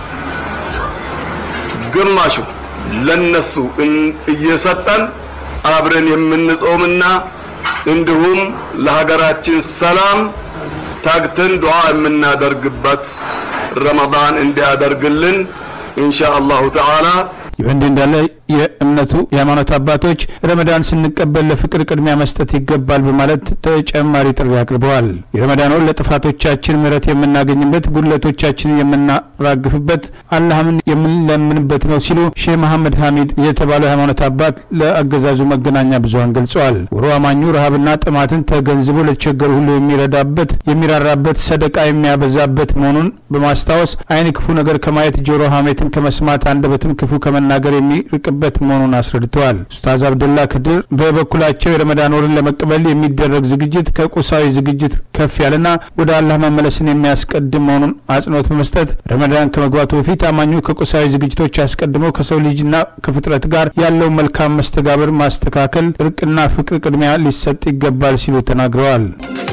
ግማሹ ለነሱ እየሰጠን አብረን የምንጾምና እንዲሁም ለሀገራችን ሰላም ታግተን ዱዓ የምናደርግበት ረመዳን እንዲያደርግልን ኢንሻአላሁ ተዓላ ይወንድ እንዳለ የእምነቱ የሃይማኖት አባቶች ረመዳን ስንቀበል ለፍቅር ቅድሚያ መስጠት ይገባል በማለት ተጨማሪ ጥሪ አቅርበዋል። የረመዳን ወር ለጥፋቶቻችን ምህረት የምናገኝበት ጉድለቶቻችንን የምናራግፍበት አላህን የምንለምንበት ነው ሲሉ ሼህ መሐመድ ሐሚድ የተባለው ሃይማኖት አባት ለአገዛዙ መገናኛ ብዙሃን ገልጸዋል። ወሩ አማኙ ረሃብና ጥማትን ተገንዝቦ ለተቸገሩ ሁሉ የሚረዳበት የሚራራበት ሰደቃ የሚያበዛበት መሆኑን በማስታወስ አይን ክፉ ነገር ከማየት ጆሮ ሐሜትን ከመስማት አንደበትን ክፉ ከመናገር የሚርቅበት መሆኑን አስረድተዋል። ኡስታዝ አብደላ ከድር በበኩላቸው የረመዳን ወርን ለመቀበል የሚደረግ ዝግጅት ከቁሳዊ ዝግጅት ከፍ ያለና ወደ አላህ መመለስን የሚያስቀድም መሆኑን አጽንኦት በመስጠት ረመዳን ከመግባቱ በፊት አማኙ ከቁሳዊ ዝግጅቶች አስቀድሞ ከሰው ልጅና ከፍጥረት ጋር ያለው መልካም መስተጋብር ማስተካከል፣ እርቅና ፍቅር ቅድሚያ ሊሰጥ ይገባል ሲሉ ተናግረዋል።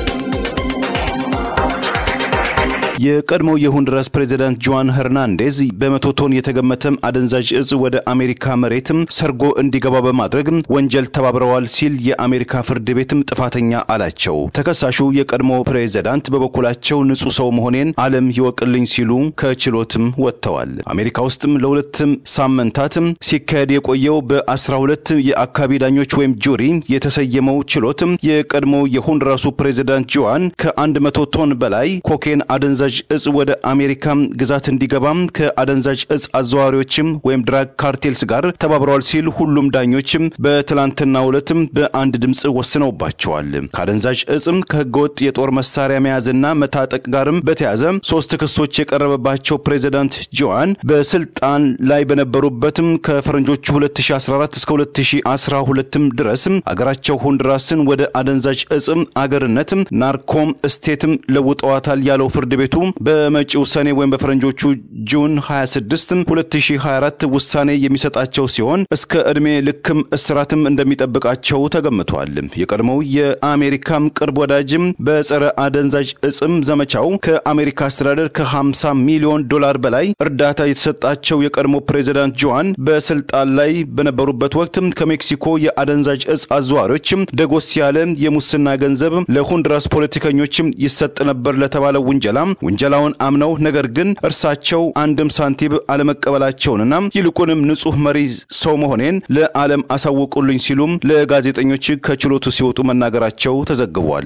የቀድሞው የሆንዱራስ ፕሬዝዳንት ጁዋን ሄርናንዴዝ በ100 ቶን የተገመተም አደንዛዥ እጽ ወደ አሜሪካ መሬትም ሰርጎ እንዲገባ በማድረግ ወንጀል ተባብረዋል ሲል የአሜሪካ ፍርድ ቤትም ጥፋተኛ አላቸው። ተከሳሹ የቀድሞ ፕሬዝዳንት በበኩላቸው ንጹህ ሰው መሆኔን ዓለም ይወቅልኝ ሲሉ ከችሎትም ወጥተዋል። አሜሪካ ውስጥም ለሁለትም ሳምንታትም ሲካሄድ የቆየው በ12 የአካባቢ ዳኞች ወይም ጁሪ የተሰየመው ችሎትም የቀድሞ የሆንዱራሱ ፕሬዝዳንት ጁዋን ከ100 ቶን በላይ ኮኬን አደንዛዥ እጽ ወደ አሜሪካ ግዛት እንዲገባም ከአደንዛዥ እጽ አዘዋሪዎችም ወይም ድራግ ካርቴልስ ጋር ተባብረዋል ሲል ሁሉም ዳኞችም በትላንትናው ዕለትም በአንድ ድምጽ ወስነውባቸዋል። ከአደንዛዥ እጽም ከህገወጥ የጦር መሳሪያ መያዝና መታጠቅ ጋርም በተያዘ 3 ክሶች የቀረበባቸው ፕሬዝዳንት ጁዋን በስልጣን ላይ በነበሩበትም ከፈረንጆቹ 2014 እስከ 2012 ድረስም አገራቸው ሆንዱራስን ወደ አደንዛዥ እጽም አገርነትም ናርኮም ስቴትም ለውጠዋታል ያለው ፍርድ ቤቱ በመጪው ሰኔ ወይም በፈረንጆቹ ጁን 26 2024 ውሳኔ የሚሰጣቸው ሲሆን እስከ እድሜ ልክም እስራትም እንደሚጠብቃቸው ተገምቷል። የቀድሞው የአሜሪካም ቅርብ ወዳጅም በጸረ አደንዛዥ እጽም ዘመቻው ከአሜሪካ አስተዳደር ከ50 ሚሊዮን ዶላር በላይ እርዳታ የተሰጣቸው የቀድሞ ፕሬዝዳንት ጁዋን በስልጣን ላይ በነበሩበት ወቅት ከሜክሲኮ የአደንዛዥ እጽ አዘዋሪዎች ደጎስ ያለ የሙስና ገንዘብ ለሆንዱራስ ፖለቲከኞች ይሰጥ ነበር ለተባለው ወንጀላም ወንጀላውን አምነው ነገር ግን እርሳቸው አንድም ሳንቲም አለመቀበላቸውንና ይልቁንም ንጹህ መሪ ሰው መሆኔን ለዓለም አሳውቁልኝ ሲሉም ለጋዜጠኞች ከችሎቱ ሲወጡ መናገራቸው ተዘግቧል።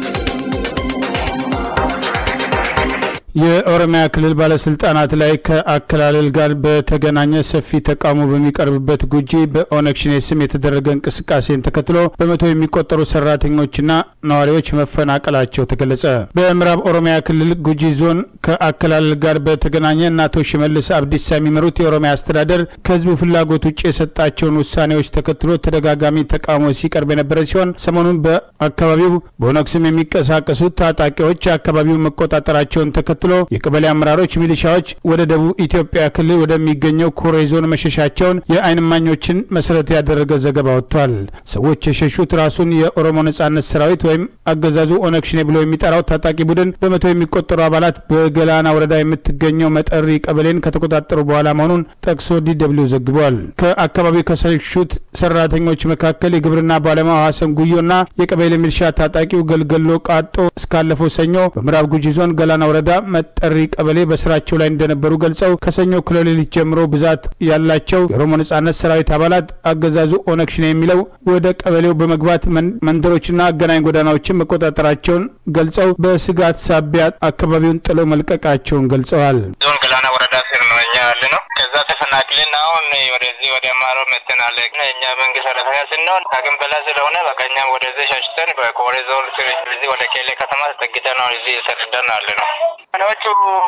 የኦሮሚያ ክልል ባለስልጣናት ላይ ከአከላለል ጋር በተገናኘ ሰፊ ተቃውሞ በሚቀርብበት ጉጂ በኦነግ ሸኔ ስም የተደረገ እንቅስቃሴን ተከትሎ በመቶ የሚቆጠሩ ሰራተኞችና ነዋሪዎች መፈናቀላቸው ተገለጸ። በምዕራብ ኦሮሚያ ክልል ጉጂ ዞን ከአከላለል ጋር በተገናኘ አቶ ሽመልስ አብዲሳ የሚመሩት የኦሮሚያ አስተዳደር ከህዝቡ ፍላጎት ውጭ የሰጣቸውን ውሳኔዎች ተከትሎ ተደጋጋሚ ተቃውሞ ሲቀርብ የነበረ ሲሆን ሰሞኑን በአካባቢው በኦነግ ስም የሚንቀሳቀሱ ታጣቂዎች አካባቢውን መቆጣጠራቸውን ተከትሎ የቀበሌ አመራሮች ሚሊሻዎች ወደ ደቡብ ኢትዮጵያ ክልል ወደሚገኘው ኮሬ ዞን መሸሻቸውን የዓይን እማኞችን መሰረት ያደረገ ዘገባ ወጥቷል። ሰዎች የሸሹት ራሱን የኦሮሞ ነጻነት ሰራዊት ወይም አገዛዙ ኦነግ ሸኔ ብሎ የሚጠራው ታጣቂ ቡድን በመቶ የሚቆጠሩ አባላት በገላና ወረዳ የምትገኘው መጠሪ ቀበሌን ከተቆጣጠሩ በኋላ መሆኑን ጠቅሶ ዲደብሊው ዘግቧል። ከአካባቢው ከሸሹት ሰራተኞች መካከል የግብርና ባለሙያ ሐሰን ጉዮና የቀበሌ ሚሊሻ ታጣቂው ገልገሎ ቃጦ እስካለፈው ሰኞ በምዕራብ ጉጂ ዞን ገላና ወረዳ መጠሪ ቀበሌ በስራቸው ላይ እንደነበሩ ገልጸው ከሰኞ ክለሌሊት ጀምሮ ብዛት ያላቸው የኦሮሞ ነጻነት ሰራዊት አባላት አገዛዙ ኦነግ ሸኔ የሚለው ወደ ቀበሌው በመግባት መንደሮችና አገናኝ ጎዳናዎችን መቆጣጠራቸውን ገልጸው በስጋት ሳቢያ አካባቢውን ጥለው መልቀቃቸውን ገልጸዋል። ዞን ገላና ወረዳ ስር ነው እኛ ያለነው። ከዛ ተፈናቅለን አሁን ወደዚህ ወደ ማሮ መተናል። እኛ መንግስት ሰራተኛ ስንሆን ከግን በላ ስለሆነ በቃኛ ወደዚህ ሸሽተን በኮሬ ዞን ስር ወደ ኬሌ ከተማ ተጠግተን ነው እዚህ ሰደደን አለነው። አናቹ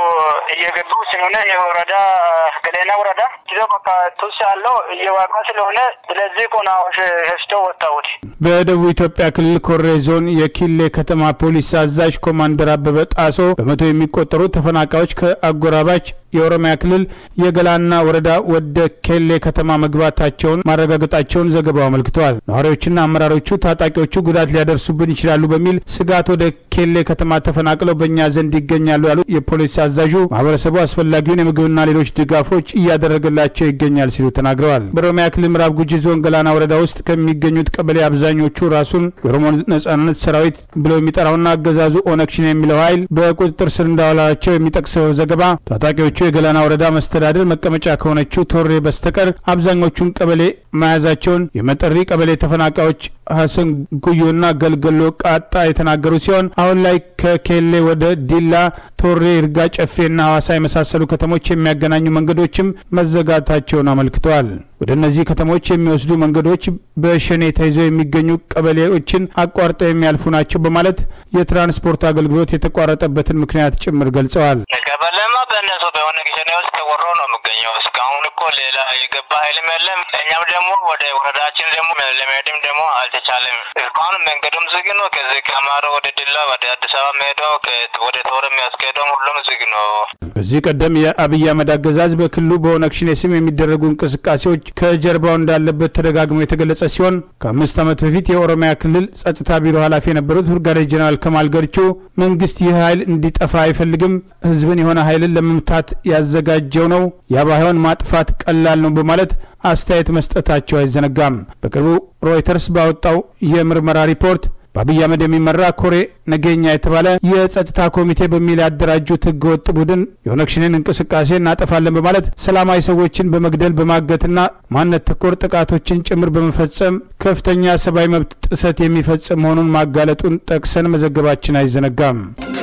እየገቡ ስለሆነ የወረዳ ገላና ወረዳ ይዞ በቃ ተሳለው እየዋጋ ስለሆነ ስለዚህ ቆናው ሸሽተው ወጣውት። በደቡብ ኢትዮጵያ ክልል ኮሬ ዞን የኪሌ ከተማ ፖሊስ አዛዥ ኮማንደር አበበ ጣሶ በመቶ የሚቆጠሩ ተፈናቃዮች ከአጎራባች የኦሮሚያ ክልል የገላና ወረዳ ወደ ኬሌ ከተማ መግባታቸውን ማረጋገጣቸውን ዘገባው አመልክቷል። ነዋሪዎችና አመራሮቹ ታጣቂዎቹ ጉዳት ሊያደርሱብን ይችላሉ በሚል ስጋት ወደ ኬሌ ከተማ ተፈናቅለው በእኛ ዘንድ ይገኛሉ ያሉት የፖሊስ አዛዡ ማህበረሰቡ አስፈላጊውን የምግብና ሌሎች ድጋፎች እያደረገላቸው ይገኛል ሲሉ ተናግረዋል። በኦሮሚያ ክልል ምዕራብ ጉጂ ዞን ገላና ወረዳ ውስጥ ከሚገኙት ቀበሌ አብዛኞቹ ራሱን የኦሮሞ ነጻነት ሰራዊት ብሎ የሚጠራውና አገዛዙ ኦነግ ሸኔ የሚለው ኃይል በቁጥጥር ስር እንዳዋላቸው የሚጠቅሰው ዘገባ ታጣቂዎቹ የገላና ወረዳ መስተዳድር መቀመጫ ከሆነችው ቶሬ በስተቀር አብዛኞቹን ቀበሌ መያዛቸውን የመጠሪ ቀበሌ ተፈናቃዮች ሐሰን ጉዮና ገልገሎ ቃጣ የተናገሩ ሲሆን አሁን ላይ ከኬሌ ወደ ዲላ ቶሬ እርጋ ጨፌና ሐዋሳ የመሳሰሉ ከተሞች የሚያገናኙ መንገዶችም መዘጋታቸውን አመልክተዋል። ወደ እነዚህ ከተሞች የሚወስዱ መንገዶች በሸኔ ተይዘው የሚገኙ ቀበሌዎችን አቋርጠው የሚያልፉ ናቸው በማለት የትራንስፖርት አገልግሎት የተቋረጠበትን ምክንያት ጭምር ገልጸዋል። ከበለማ በእነሱ በኦነግ ሸኔ ውስጥ ተወሮ ነው የሚገኘው። እስካሁን እኮ ሌላ የገባ ኃይልም የለም። እኛም ደግሞ ወደ ወረዳችን ደግሞ ለመሄድም ደግሞ አልተቻለም። እስካሁን መንገዱም ዝግ ነው። ከዚህ ከአማሮ ወደ ዲላ ወደ አዲስ አበባ መሄደው ወደ ቶር የሚያስኬደው ሁሉም ዝግ ነው። በዚህ ቀደም የአብይ አህመድ አገዛዝ በክልሉ በኦነግ ሸኔ ስም የሚደረጉ እንቅስቃሴዎች ከጀርባው እንዳለበት ተደጋግሞ የተገለጸ ሲሆን ከ5 ዓመት በፊት የኦሮሚያ ክልል ጸጥታ ቢሮ ኃላፊ የነበሩት ብርጋዴር ጀነራል ከማል ገርቾ መንግስት ይህ ኃይል እንዲጠፋ አይፈልግም፣ ህዝብን የሆነ ኃይልን ለመምታት ያዘጋጀው ነው፣ ያባይሆን ማጥፋት ቀላል ነው በማለት አስተያየት መስጠታቸው አይዘነጋም። በቅርቡ ሮይተርስ ባወጣው የምርመራ ሪፖርት በአብይ አህመድ የሚመራ ኮሬ ነገኛ የተባለ የጸጥታ ኮሚቴ በሚል ያደራጁት ህገወጥ ቡድን የኦነግ ሸኔን እንቅስቃሴ እናጠፋለን በማለት ሰላማዊ ሰዎችን በመግደል በማገትና ማንነት ተኮር ጥቃቶችን ጭምር በመፈጸም ከፍተኛ ሰብአዊ መብት ጥሰት የሚፈጽም መሆኑን ማጋለጡን ጠቅሰን መዘገባችን አይዘነጋም።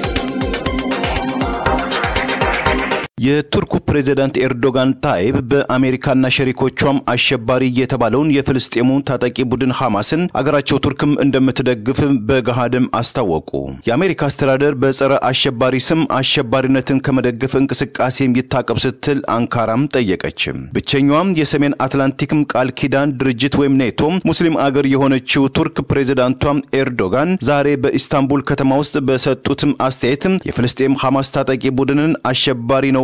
የቱርኩ ፕሬዝዳንት ኤርዶጋን ታይብ በአሜሪካና ሸሪኮቿም አሸባሪ የተባለውን የፍልስጤሙ ታጣቂ ቡድን ሐማስን አገራቸው ቱርክም እንደምትደግፍ በገሃድም አስታወቁ። የአሜሪካ አስተዳደር በጸረ አሸባሪ ስም አሸባሪነትን ከመደገፍ እንቅስቃሴም ይታቀብ ስትል አንካራም ጠየቀች። ብቸኛዋም የሰሜን አትላንቲክም ቃል ኪዳን ድርጅት ወይም ኔቶ ሙስሊም አገር የሆነችው ቱርክ ፕሬዝዳንቷም ኤርዶጋን ዛሬ በኢስታንቡል ከተማ ውስጥ በሰጡትም አስተያየት የፍልስጤም ሐማስ ታጣቂ ቡድንን አሸባሪ ነው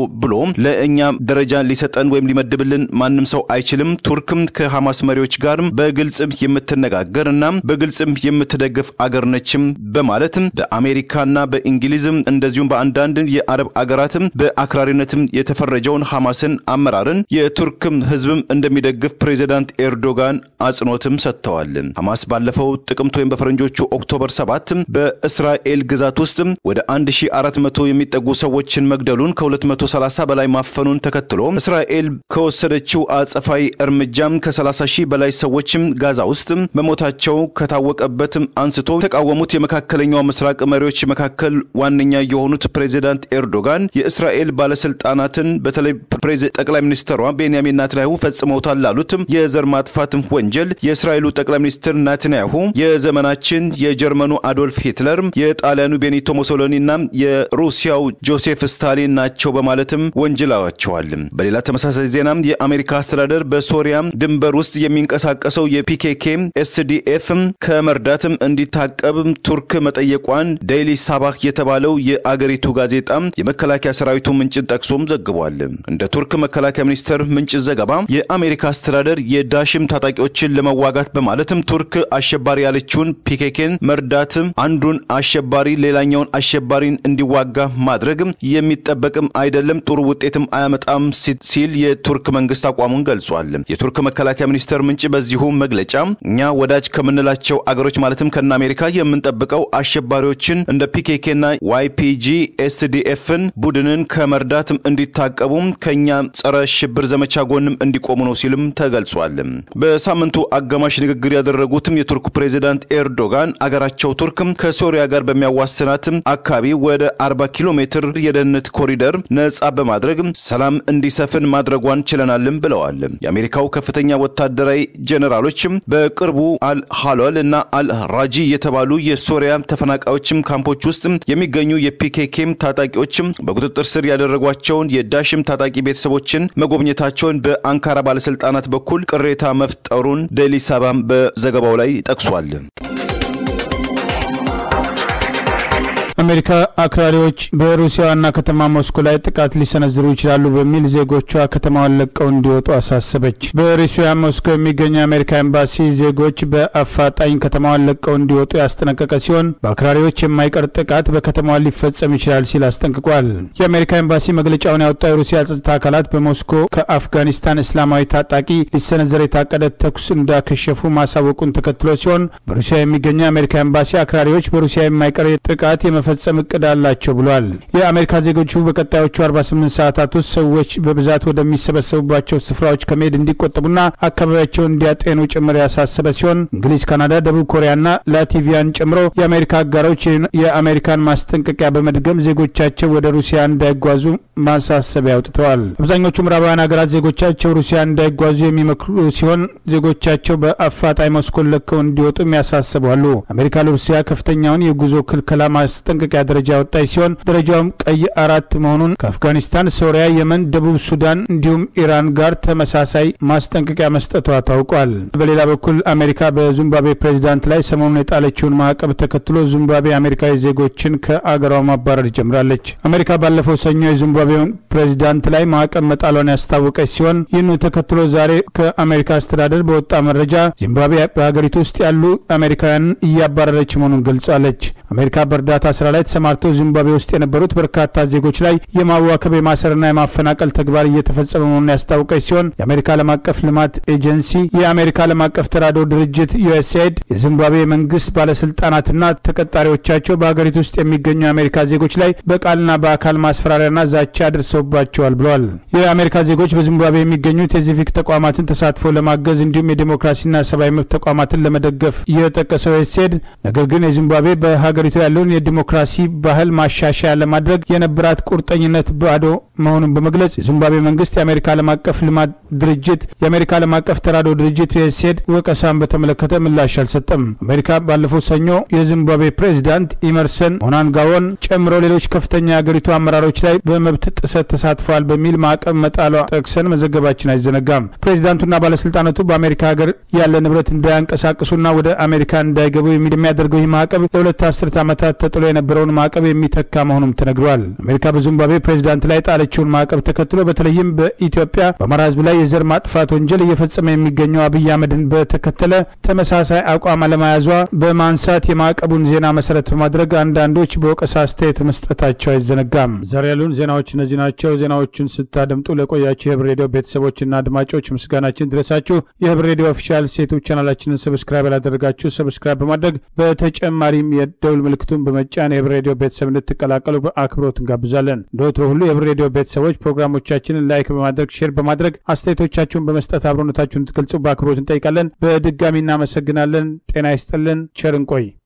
ብሎ ለእኛ ደረጃ ሊሰጠን ወይም ሊመድብልን ማንም ሰው አይችልም። ቱርክም ከሐማስ መሪዎች ጋር በግልጽ የምትነጋገርና በግልጽ የምትደግፍ አገር ነችም በማለት በአሜሪካና በእንግሊዝ እንደዚሁም በአንዳንድ የአረብ አገራትም በአክራሪነትም የተፈረጀውን ሐማስን አመራርን የቱርክ ህዝብም እንደሚደግፍ ፕሬዝዳንት ኤርዶጋን አጽንኦትም ሰጥተዋል። ሐማስ ባለፈው ጥቅምት ወይም በፈረንጆቹ ኦክቶበር 7 በእስራኤል ግዛት ውስጥ ወደ 1400 የሚጠጉ ሰዎችን መግደሉን ከ230 በላይ ማፈኑን ተከትሎ እስራኤል ከወሰደችው አጸፋዊ እርምጃም ከ30,000 በላይ ሰዎችም ጋዛ ውስጥ መሞታቸው ከታወቀበት አንስቶ ተቃወሙት የመካከለኛው ምስራቅ መሪዎች መካከል ዋነኛ የሆኑት ፕሬዝዳንት ኤርዶጋን የእስራኤል ባለስልጣናትን በተለይ ጠቅላይ ሚኒስትሯ ቤንያሚን ኔታንያሁ ፈጽመውታል ላሉት የዘር ማጥፋት ወንጀል የእስራኤሉ ጠቅላይ ሚኒስትር ኔታንያሁ የዘመናችን የጀርመኑ አዶልፍ ሂትለር የጣሊያኑ ቤኒቶ ሙሶሊኒና የሩሲያው ጆሴፍ ስታሊን ናቸው በማለትም ወንጀላቸዋል። በሌላ ተመሳሳይ ዜና የአሜሪካ አስተዳደር በሶሪያ ድንበር ውስጥ የሚንቀሳቀሰው የፒኬኬ ኤስዲኤፍ ከመርዳትም እንዲታቀብ ቱርክ መጠየቋን ዴይሊ ሳባህ የተባለው የአገሪቱ ጋዜጣ የመከላከያ ሰራዊቱ ምንጭን ጠቅሶም ዘግቧል። እንደ ቱርክ መከላከያ ሚኒስቴር ምንጭ ዘገባ የአሜሪካ አስተዳደር የዳሽም ታጣቂዎችን ለመዋጋት በማለትም ቱርክ አሸባሪ ያለችውን ፒኬኬን መርዳት አንዱን አሸባሪ ሌላኛውን አሸባሪን እንዲዋጋ ማድረግ የሚጠበቅም አይደለም፣ ጥሩ ውጤትም አያመጣም ሲል የቱርክ መንግስት አቋሙን ገልጿል። የቱርክ መከላከያ ሚኒስቴር ምንጭ በዚሁ መግለጫ እኛ ወዳጅ ከምንላቸው አገሮች ማለትም ከነ አሜሪካ የምንጠብቀው አሸባሪዎችን እንደ ፒኬኬና ዋይፒጂ ኤስዲኤፍን ቡድንን ከመርዳት እንዲታቀቡ ከኛ ጸረ ሽብር ዘመቻ ጎንም እንዲቆሙ ነው ሲልም ተገልጿል። በሳምንቱ አጋማሽ ንግግር ያደረጉትም የቱርክ ፕሬዝዳንት ኤርዶጋን አገራቸው ቱርክ ከሶሪያ ጋር በሚያዋስናት አካባቢ ወደ 40 ኪሎ ሜትር የደህንነት ኮሪደር ነጻ በማድረግ ሰላም እንዲሰፍን ማድረጓን ችለናልም ብለዋል። የአሜሪካው ከፍተኛ ወታደራዊ ጀነራሎችም በቅርቡ አልሃሎል እና አልራጂ የተባሉ የሶሪያ ተፈናቃዮችም ካምፖች ውስጥ የሚገኙ የፒኬኬም ታጣቂዎችም በቁጥጥር ስር ያደረጓቸውን የዳሽም ታጣቂ ቤተሰቦችን መጎብኘታቸውን በአንካራ ባለስልጣናት በኩል ቅሬታ መፍጠሩን ዴይሊ ሳባም በዘገባው ላይ ጠቅሷል። አሜሪካ አክራሪዎች በሩሲያ ዋና ከተማ ሞስኮ ላይ ጥቃት ሊሰነዝሩ ይችላሉ በሚል ዜጎቿ ከተማዋን ለቀው እንዲወጡ አሳሰበች። በሩሲያ ሞስኮ የሚገኘው የአሜሪካ ኤምባሲ ዜጎች በአፋጣኝ ከተማዋን ለቀው እንዲወጡ ያስጠነቀቀ ሲሆን በአክራሪዎች የማይቀር ጥቃት በከተማዋ ሊፈጸም ይችላል ሲል አስጠንቅቋል። የአሜሪካ ኤምባሲ መግለጫውን ያወጣው የሩሲያ ጸጥታ አካላት በሞስኮ ከአፍጋኒስታን እስላማዊ ታጣቂ ሊሰነዘር የታቀደ ተኩስ እንዳከሸፉ ማሳወቁን ተከትሎ ሲሆን በሩሲያ የሚገኘው የአሜሪካ ኤምባሲ አክራሪዎች በሩሲያ የማይቀር ጥቃት ፈጸም እቅድ አላቸው ብሏል። የአሜሪካ ዜጎቹ በቀጣዮቹ 48 ሰዓታት ውስጥ ሰዎች በብዛት ወደሚሰበሰቡባቸው ስፍራዎች ከመሄድ እንዲቆጠቡና አካባቢያቸውን እንዲያጤኑ ጭምር ያሳሰበ ሲሆን እንግሊዝ፣ ካናዳ፣ ደቡብ ኮሪያና ላቲቪያን ጨምሮ የአሜሪካ አጋሮች የአሜሪካን ማስጠንቀቂያ በመድገም ዜጎቻቸው ወደ ሩሲያ እንዳይጓዙ ማሳሰቢያ አውጥተዋል። አብዛኞቹ ምዕራባውያን ሀገራት ዜጎቻቸው ሩሲያ እንዳይጓዙ የሚመክሩ ሲሆን ዜጎቻቸው በአፋጣኝ ሞስኮን ለቀው እንዲወጡ ያሳስባሉ። አሜሪካ ለሩሲያ ከፍተኛውን የጉዞ ክልከላ ማስጠንቀቂያ ደረጃ ወጣች ሲሆን ደረጃውም ቀይ 4 መሆኑን ከአፍጋኒስታን፣ ሶሪያ፣ የመን፣ ደቡብ ሱዳን እንዲሁም ኢራን ጋር ተመሳሳይ ማስጠንቀቂያ መስጠቷ ታውቋል። በሌላ በኩል አሜሪካ በዚምባብዌ ፕሬዝዳንት ላይ ሰሞኑን የጣለችውን ማዕቀብ ተከትሎ ዚምባብዌ አሜሪካዊ ዜጎችን ከአገሯ ማባረር ጀምራለች። አሜሪካ ባለፈው ሰኞ የዚምባብዌውን ፕሬዝዳንት ላይ ማዕቀብ መጣሏን ያስታወቀች ሲሆን ይህን ተከትሎ ዛሬ ከአሜሪካ አስተዳደር በወጣ መረጃ ዚምባብዌ በሀገሪቱ ውስጥ ያሉ አሜሪካውያንን እያባረረች መሆኑን ገልጻለች። አሜሪካ በእርዳታ ስራ ላይ ተሰማርተው ዚምባብዌ ውስጥ የነበሩት በርካታ ዜጎች ላይ የማዋከብ የማሰርና የማፈናቀል ተግባር እየተፈጸመ መሆኑን ያስታወቀች ሲሆን የአሜሪካ ዓለም አቀፍ ልማት ኤጀንሲ፣ የአሜሪካ ዓለም አቀፍ ተራድኦ ድርጅት ዩኤስኤድ፣ የዚምባብዌ መንግስት ባለስልጣናትና ተቀጣሪዎቻቸው በሀገሪቱ ውስጥ የሚገኙ የአሜሪካ ዜጎች ላይ በቃልና በአካል ማስፈራሪያና ዛቻ አድርሰውባቸዋል ብለዋል። የአሜሪካ ዜጎች በዚምባብዌ የሚገኙት የሲቪክ ተቋማትን ተሳትፎ ለማገዝ እንዲሁም የዲሞክራሲና ሰብአዊ መብት ተቋማትን ለመደገፍ የጠቀሰው ዩኤስኤድ ነገር ግን የዚምባብዌ በሀገሪቱ ያለውን የዲሞክራሲ ባህል ማሻሻያ ለማድረግ የነበራት ቁርጠኝነት ባዶ መሆኑን በመግለጽ የዚምባብዌ መንግስት የአሜሪካ ዓለም አቀፍ ልማት ድርጅት፣ የአሜሪካ ዓለም አቀፍ ተራድኦ ድርጅት ዩኤስኤድ ወቀሳን በተመለከተ ምላሽ አልሰጠም። አሜሪካ ባለፈው ሰኞ የዚምባብዌ ፕሬዝዳንት ኢመርሰን ሞናንጋዎን ጨምሮ ሌሎች ከፍተኛ የሀገሪቱ አመራሮች ላይ በመብት ጥሰት ተሳትፈዋል በሚል ማዕቀብ መጣሏ ጠቅሰን መዘገባችን አይዘነጋም። ፕሬዝዳንቱና ባለስልጣናቱ በአሜሪካ ሀገር ያለ ንብረት እንዳያንቀሳቅሱና ወደ አሜሪካ እንዳይገቡ የሚያደርገው ይህ ማዕቀብ ለ2 አስርት ዓመታት ተጥሎ የነበረ የነበረውን ማዕቀብ የሚተካ መሆኑም ተነግሯል። አሜሪካ በዚምባብዌ ፕሬዝዳንት ላይ ጣለችውን ማዕቀብ ተከትሎ በተለይም በኢትዮጵያ በአማራ ህዝብ ላይ የዘር ማጥፋት ወንጀል እየፈጸመ የሚገኘው አብይ አህመድን በተከተለ ተመሳሳይ አቋም አለመያዟ በማንሳት የማዕቀቡን ዜና መሰረት በማድረግ አንዳንዶች በወቀሳ አስተያየት መስጠታቸው አይዘነጋም። ዛሬ ያሉን ዜናዎች እነዚህ ናቸው። ዜናዎቹን ስታደምጡ ለቆያችሁ የህብር ሬዲዮ ቤተሰቦችና አድማጮች ምስጋናችን ድረሳችሁ። የህብር ሬዲዮ ኦፊሻል ዩቲዩብ ቻናላችንን ሰብስክራይብ ያላደረጋችሁ ሰብስክራይብ በማድረግ በተጨማሪም የደውል ምልክቱን በመጫን የህብር ሬዲዮ ቤተሰብ እንድትቀላቀሉ በአክብሮት እንጋብዛለን። እንደወትሮ ሁሉ የህብር ሬዲዮ ቤተሰቦች ፕሮግራሞቻችንን ላይክ በማድረግ ሼር በማድረግ አስተያየቶቻችሁን በመስጠት አብሮነታችሁን እንድትገልጹ በአክብሮት እንጠይቃለን። በድጋሚ እናመሰግናለን። ጤና ይስጥልን። ቸር እንቆይ።